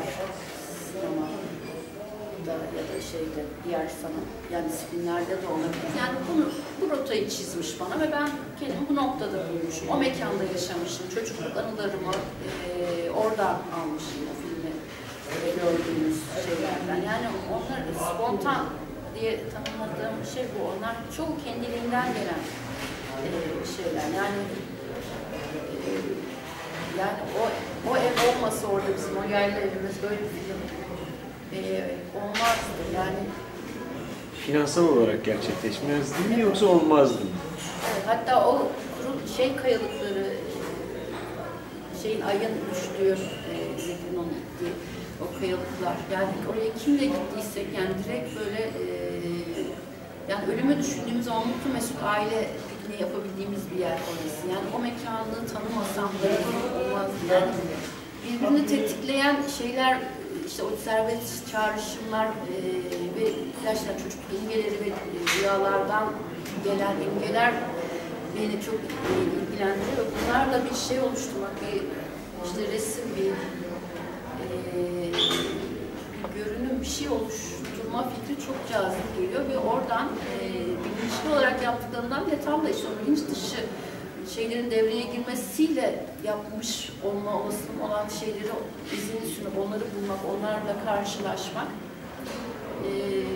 sinemada ya da şeyde, diğer sanat, yani disiplinlerde de olabilir. Yani bunu, bu rotayı çizmiş bana ve ben kendimi bu noktada bulmuşum. O mekanda yaşamışım, çocukluk anılarımı e, oradan almışım o filmi e, gördüğünüz şeylerden. Yani onlar spontan diye tanımladığım şey bu. Onlar çoğu kendiliğinden gelen e, şeyler. Yani e, yani o o ev olmasa orada bizim o yayla evimiz böyle bir film e, olmazdı. Yani finansal olarak gerçekleşmezdi mi yoksa olmazdı mı? evet, hatta o şey kayalıkları şeyin ayın düştüğü e, Zeki'nin onu gittiği o kayalıklar. Yani oraya kimle gittiysek yani direkt böyle e, yani ölümü düşündüğümüz o mutlu mesut aile pikniği yapabildiğimiz bir yer orası. Yani o mekanı tanımasam da olmaz. Yani birbirini tetikleyen şeyler işte o servet çağrışımlar e, ve gerçekten çocuk imgeleri ve rüyalardan gelen imgeler beni çok e, ilgilendiriyor. Bunlarla bir şey oluşturmak, bir işte resim, bir Ee, bir görünüm, bir şey oluşturma fikri çok cazip geliyor ve oradan e, bilinçli olarak yaptıklarından bile tam da işte o bilinç dışı şeylerin devreye girmesiyle yapmış olma olasılığı olan şeyleri izini sürüp onları bulmak, onlarla karşılaşmak e,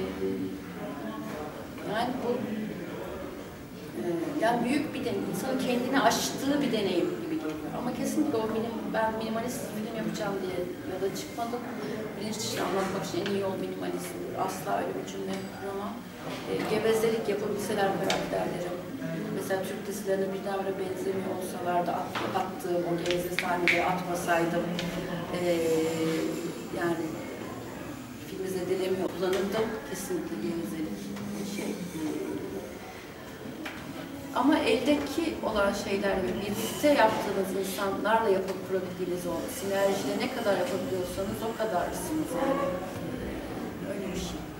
yani bu e, yani büyük bir deneyim, insanın kendini aştığı bir deneyim gibi geliyor. Ama kesinlikle o benim, ben minimalist film yapacağım diye yola çıkmadım. Bilinç dışını anlatmak için en iyi yol minimalizmdir. Asla öyle bir cümle kuramam. E, gevezelik yapabilseler karakterlerim. Mesela Türk dizilerine birdenbire benzemiyor olsalardı at, attığım o geveze sahneleri atmasaydım e, yani filmi zedelemiyor kullanırdım. Kesinlikle gevezelik şey. E, Ama eldeki olan şeyler ve birlikte yaptığınız insanlarla yapıp kurabildiğiniz o sinerjiyle ne kadar yapabiliyorsanız o kadarsınız yani. Ee, öyle bir şey.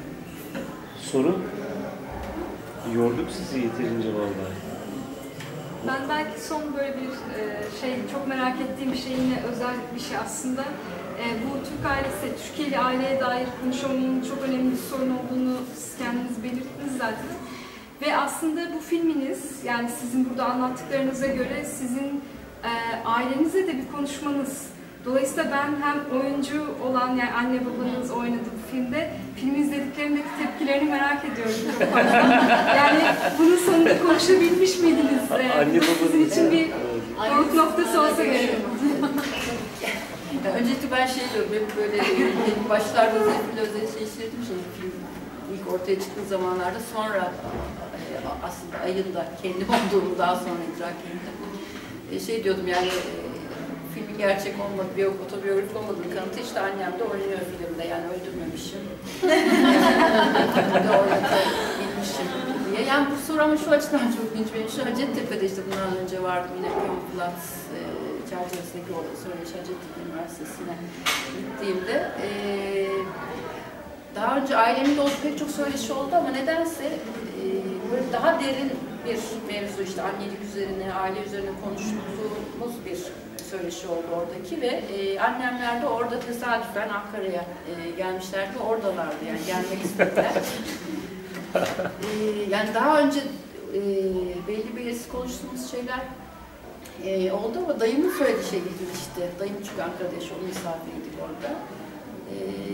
Soru? Yorduk sizi yeterince vallahi. Ben belki son böyle bir e, şey, çok merak ettiğim bir şey, yine özel bir şey aslında. E, bu Türk ailesi, Türkiye'li aileye dair konuşulmanın çok önemli bir sorun olduğunu siz kendiniz belirttiniz zaten. Ve aslında bu filminiz, yani sizin burada anlattıklarınıza göre sizin e, ailenize de bir konuşmanız. Dolayısıyla ben hem oyuncu olan, yani anne babanız oynadı bu filmde, filmi izlediklerindeki tepkilerini merak ediyorum çok fazla. Yani bunun sonunda konuşabilmiş miydiniz? Ee, Anne bu sizin babanız. için bir doruk noktası olsa gerek. Ya öncelikle ben şey diyorum, hep böyle benim başlarda zevkli özdeşleştirdim şey film ilk ortaya çıktığı zamanlarda, sonra e, aslında ayında kendim olduğumu daha sonra idrak ettim. E, şey diyordum yani e, filmin gerçek olmadı, biyok, otobiyografik olmadığını kanıtı işte annem de oynuyor filmde, yani öldürmemişim. de oynatabilmişim diye. Yani bu soru ama şu açıdan çok ilginç benim. Şu Hacettepe'de işte bundan önce vardım yine Konflat e, çerçevesindeki o söyleşi Hacettepe Üniversitesi'ne gittiğimde e, daha önce ailemin de olduğu pek çok söyleşi oldu ama nedense e, böyle daha derin bir mevzu, işte annelik üzerine, aile üzerine konuştuğumuz bir söyleşi oldu oradaki ve e, annemler de orada tesadüfen Ankara'ya e, gelmişlerdi ve oradalardı, yani gelmek istediler. e, yani daha önce e, belli belirsiz konuştuğumuz şeyler e, oldu ama dayımın söylediği şey ilginçti. Dayım çünkü Ankara'da yaşıyor, onun misafiriydik orada. E,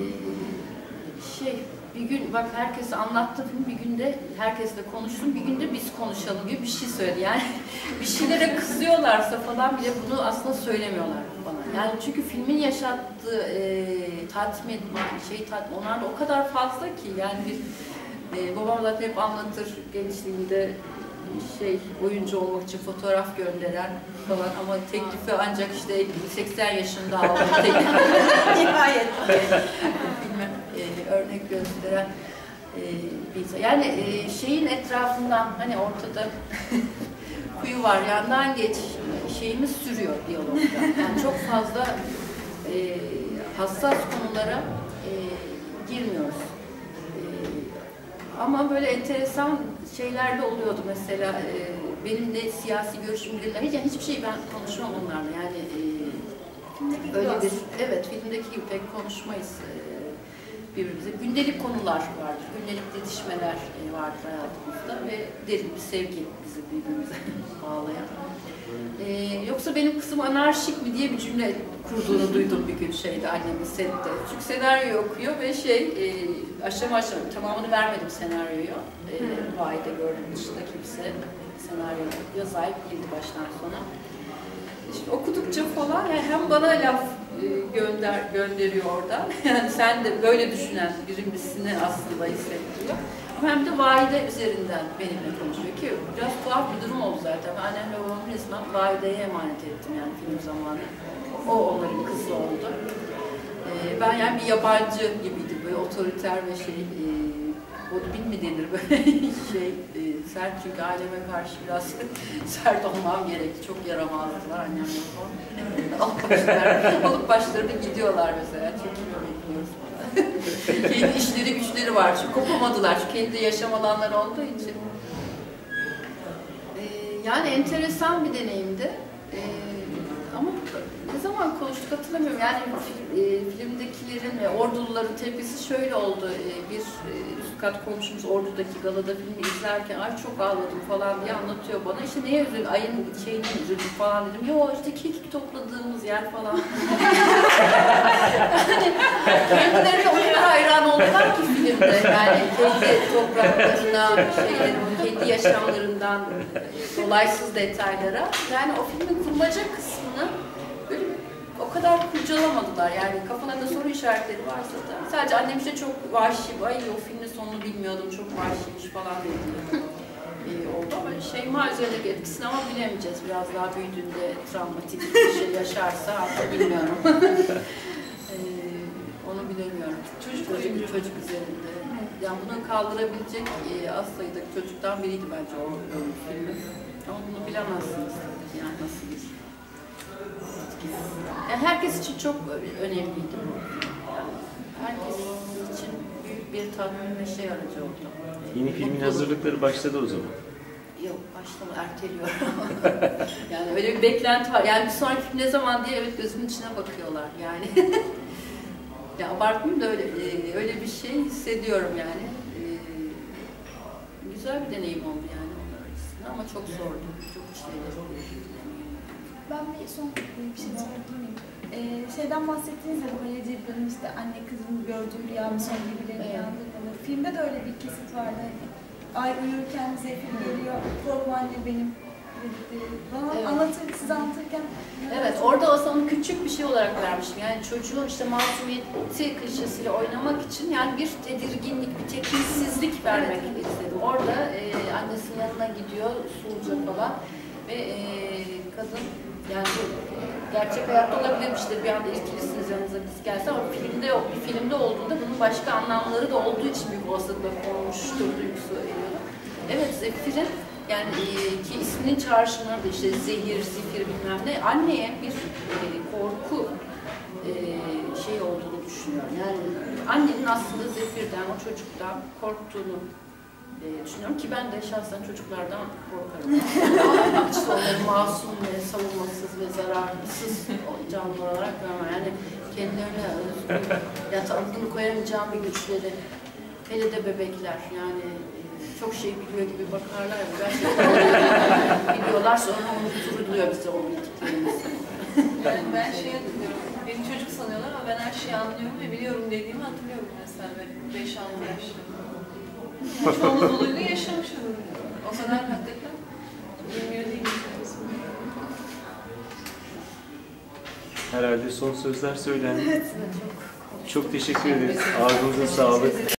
şey, bir gün bak herkese anlattım, bir günde herkesle konuştum, bir günde biz konuşalım gibi bir şey söyledi. Yani bir şeylere kızıyorlarsa falan bile bunu aslında söylemiyorlar bana. Yani çünkü filmin yaşattığı e, tatmin, şey tatmin, onlar da o kadar fazla ki yani bir e, babam zaten hep anlatır gençliğinde şey oyuncu olmak için fotoğraf gönderen falan ama teklifi ancak işte seksen yaşında aldı teklifi. Nihayet. Bilmem, e, örnek gösteren e, bir insan. Yani e, şeyin etrafından hani ortada kuyu var, yandan geç şeyimiz sürüyor diyalogda. Yani çok fazla e, hassas konulara e, girmiyoruz. E, ama böyle enteresan şeyler de oluyordu mesela. E, benim de siyasi görüşüm bilirler. Hiç, yani hiçbir şey ben konuşmam onlarla. Yani e, öyle bir, evet filmdeki gibi pek konuşmayız e, birbirimize. Gündelik konular vardır, gündelik didişmeler e, vardır hayatımızda ve derin bir sevgi bizi birbirimize bağlayan. Ee, yoksa benim kızım anarşik mi diye bir cümle kurduğunu duydum bir gün şeyde annemin sette. Çünkü senaryo okuyor ve şey e, aşama aşama tamamını vermedim senaryoyu. E, Vahide gördüm dışında kimse senaryo sahip değildi baştan sona. İşte okudukça falan yani hem bana laf e, gönder gönderiyor oradan. Yani sen de böyle düşünen birisini aslında hissettiriyor. Hem de Vahide üzerinden benimle konuşuyor ki biraz tuhaf bir durum oldu zaten. Annemle babamı resmen Vahide'ye emanet ettim yani film zamanı. O onların kızı oldu. Ee, ben yani bir yabancı gibiydi böyle otoriter ve şey, e, bodbin mi denir böyle şey, e, sert çünkü aileme karşı biraz sert olmam gerekti. Çok yaramazdılar annemle babam. Alıp başlarını, alıp başlarını gidiyorlar mesela. Çekiliyor bekliyoruz. Kendi işleri güçleri var çünkü kopamadılar çünkü kendi yaşam alanları olduğu için. Ee, yani enteresan bir deneyimdi. Ee, ama ne zaman konuştuk hatırlamıyorum. Yani e, filmdekilerin ve orduluların tepkisi şöyle oldu. E, bir e, üst kat komşumuz Ordu'daki galada filmi izlerken ay çok ağladım falan diye anlatıyor bana. İşte neye üzüldüm? Ayın şeyini üzüldüm falan dedim. Yo işte kekik topladığımız yer falan. Kendilerine o kadar hayran oldular ki filmde. Yani kendi topraklarına, şeylerin, kendi yaşamlarından dolaysız detaylara. Yani o filmin kurmaca kısmını böyle o kadar kurcalamadılar. Yani kafalarında soru işaretleri varsa da. Sadece annem işte çok vahşi, ay o filmin sonunu bilmiyordum, çok vahşiymiş falan dedi. Ee, oldu ama Şeyma üzerindeki etkisini ama bilemeyeceğiz. Biraz daha büyüdüğünde travmatik bir şey yaşarsa artık bilmiyorum. ee, onu bilemiyorum. Çocuk, çocuk, çocuk üzerinde. Yani bunu kaldırabilecek e, az sayıdaki çocuktan biriydi bence o, o filmin. Ama bunu bilemezsiniz. Yani nasıl bir yani herkes için çok önemliydi bu. Yani herkes için büyük bir tatmin ve şey aracı oldu. Yeni filmin hazırlıkları başladı o zaman. yok başlama erteliyor. Yani öyle bir beklenti var. Yani bir sonraki film ne zaman diye evet gözümün içine bakıyorlar yani. Ya abartmayayım da öyle öyle bir şey hissediyorum yani. Ee, güzel bir deneyim oldu yani onlar arasında ama çok zordu. Çok şeyler oldu. Ben bir son bir şey sorabilir miyim? Ee, şeyden bahsettiniz ya, bu Halil Cebran'ın işte anne kızını gördüğü rüyamı son birbirlerini Evet. yandırmalı. Filmde de öyle bir kesit vardı. Ay uyurken Zefir geliyor, korkma anne benim dedikleri. Bana Evet. anlatır, size anlatırken. Evet, orada o sana küçük bir şey olarak vermişim. Yani çocuğun işte masumiyeti klişesiyle oynamak için yani bir tedirginlik, bir tekinsizlik vermek istedim. Orada e, annesinin yanına gidiyor, usulca falan ve e, kadın yani gerçek hayatta olabilirmiştir. Bir anda irkilisiniz yanınıza biz gelse ama filmde yok. Bir filmde olduğunda bunun başka anlamları da olduğu için büyük olasılıkla konmuştur duygusu veriyorum. Evet, Zefir'in yani e, ki isminin çağrışımları da işte zehir, zifir bilmem ne anneye bir e, korku e, şey olduğunu düşünüyorum. Yani annenin aslında Zefir'den, o çocuktan korktuğunu e, düşünüyorum ki ben de şahsen çocuklardan korkarım. İşte onları masum ve savunmasız ve zararsız canlılar olarak görmem. Yani kendilerine özgür, ya adını koyamayacağım bir güçleri, hele de bebekler yani çok şey biliyor gibi bakarlar. Gerçekten biliyorlar sonra unutturuluyor bize o bildiklerimiz. Yani ben şey hatırlıyorum, beni çocuk sanıyorlar ama ben her şeyi anlıyorum ve biliyorum dediğimi hatırlıyorum mesela böyle beş altı yaşında. Yani çoğumuz bu duyguyu yaşamışım. O kadar hakikaten bilmiyor değilim. Herhalde son sözler söylendi. Çok teşekkür ederiz. Ağzınıza sağlık.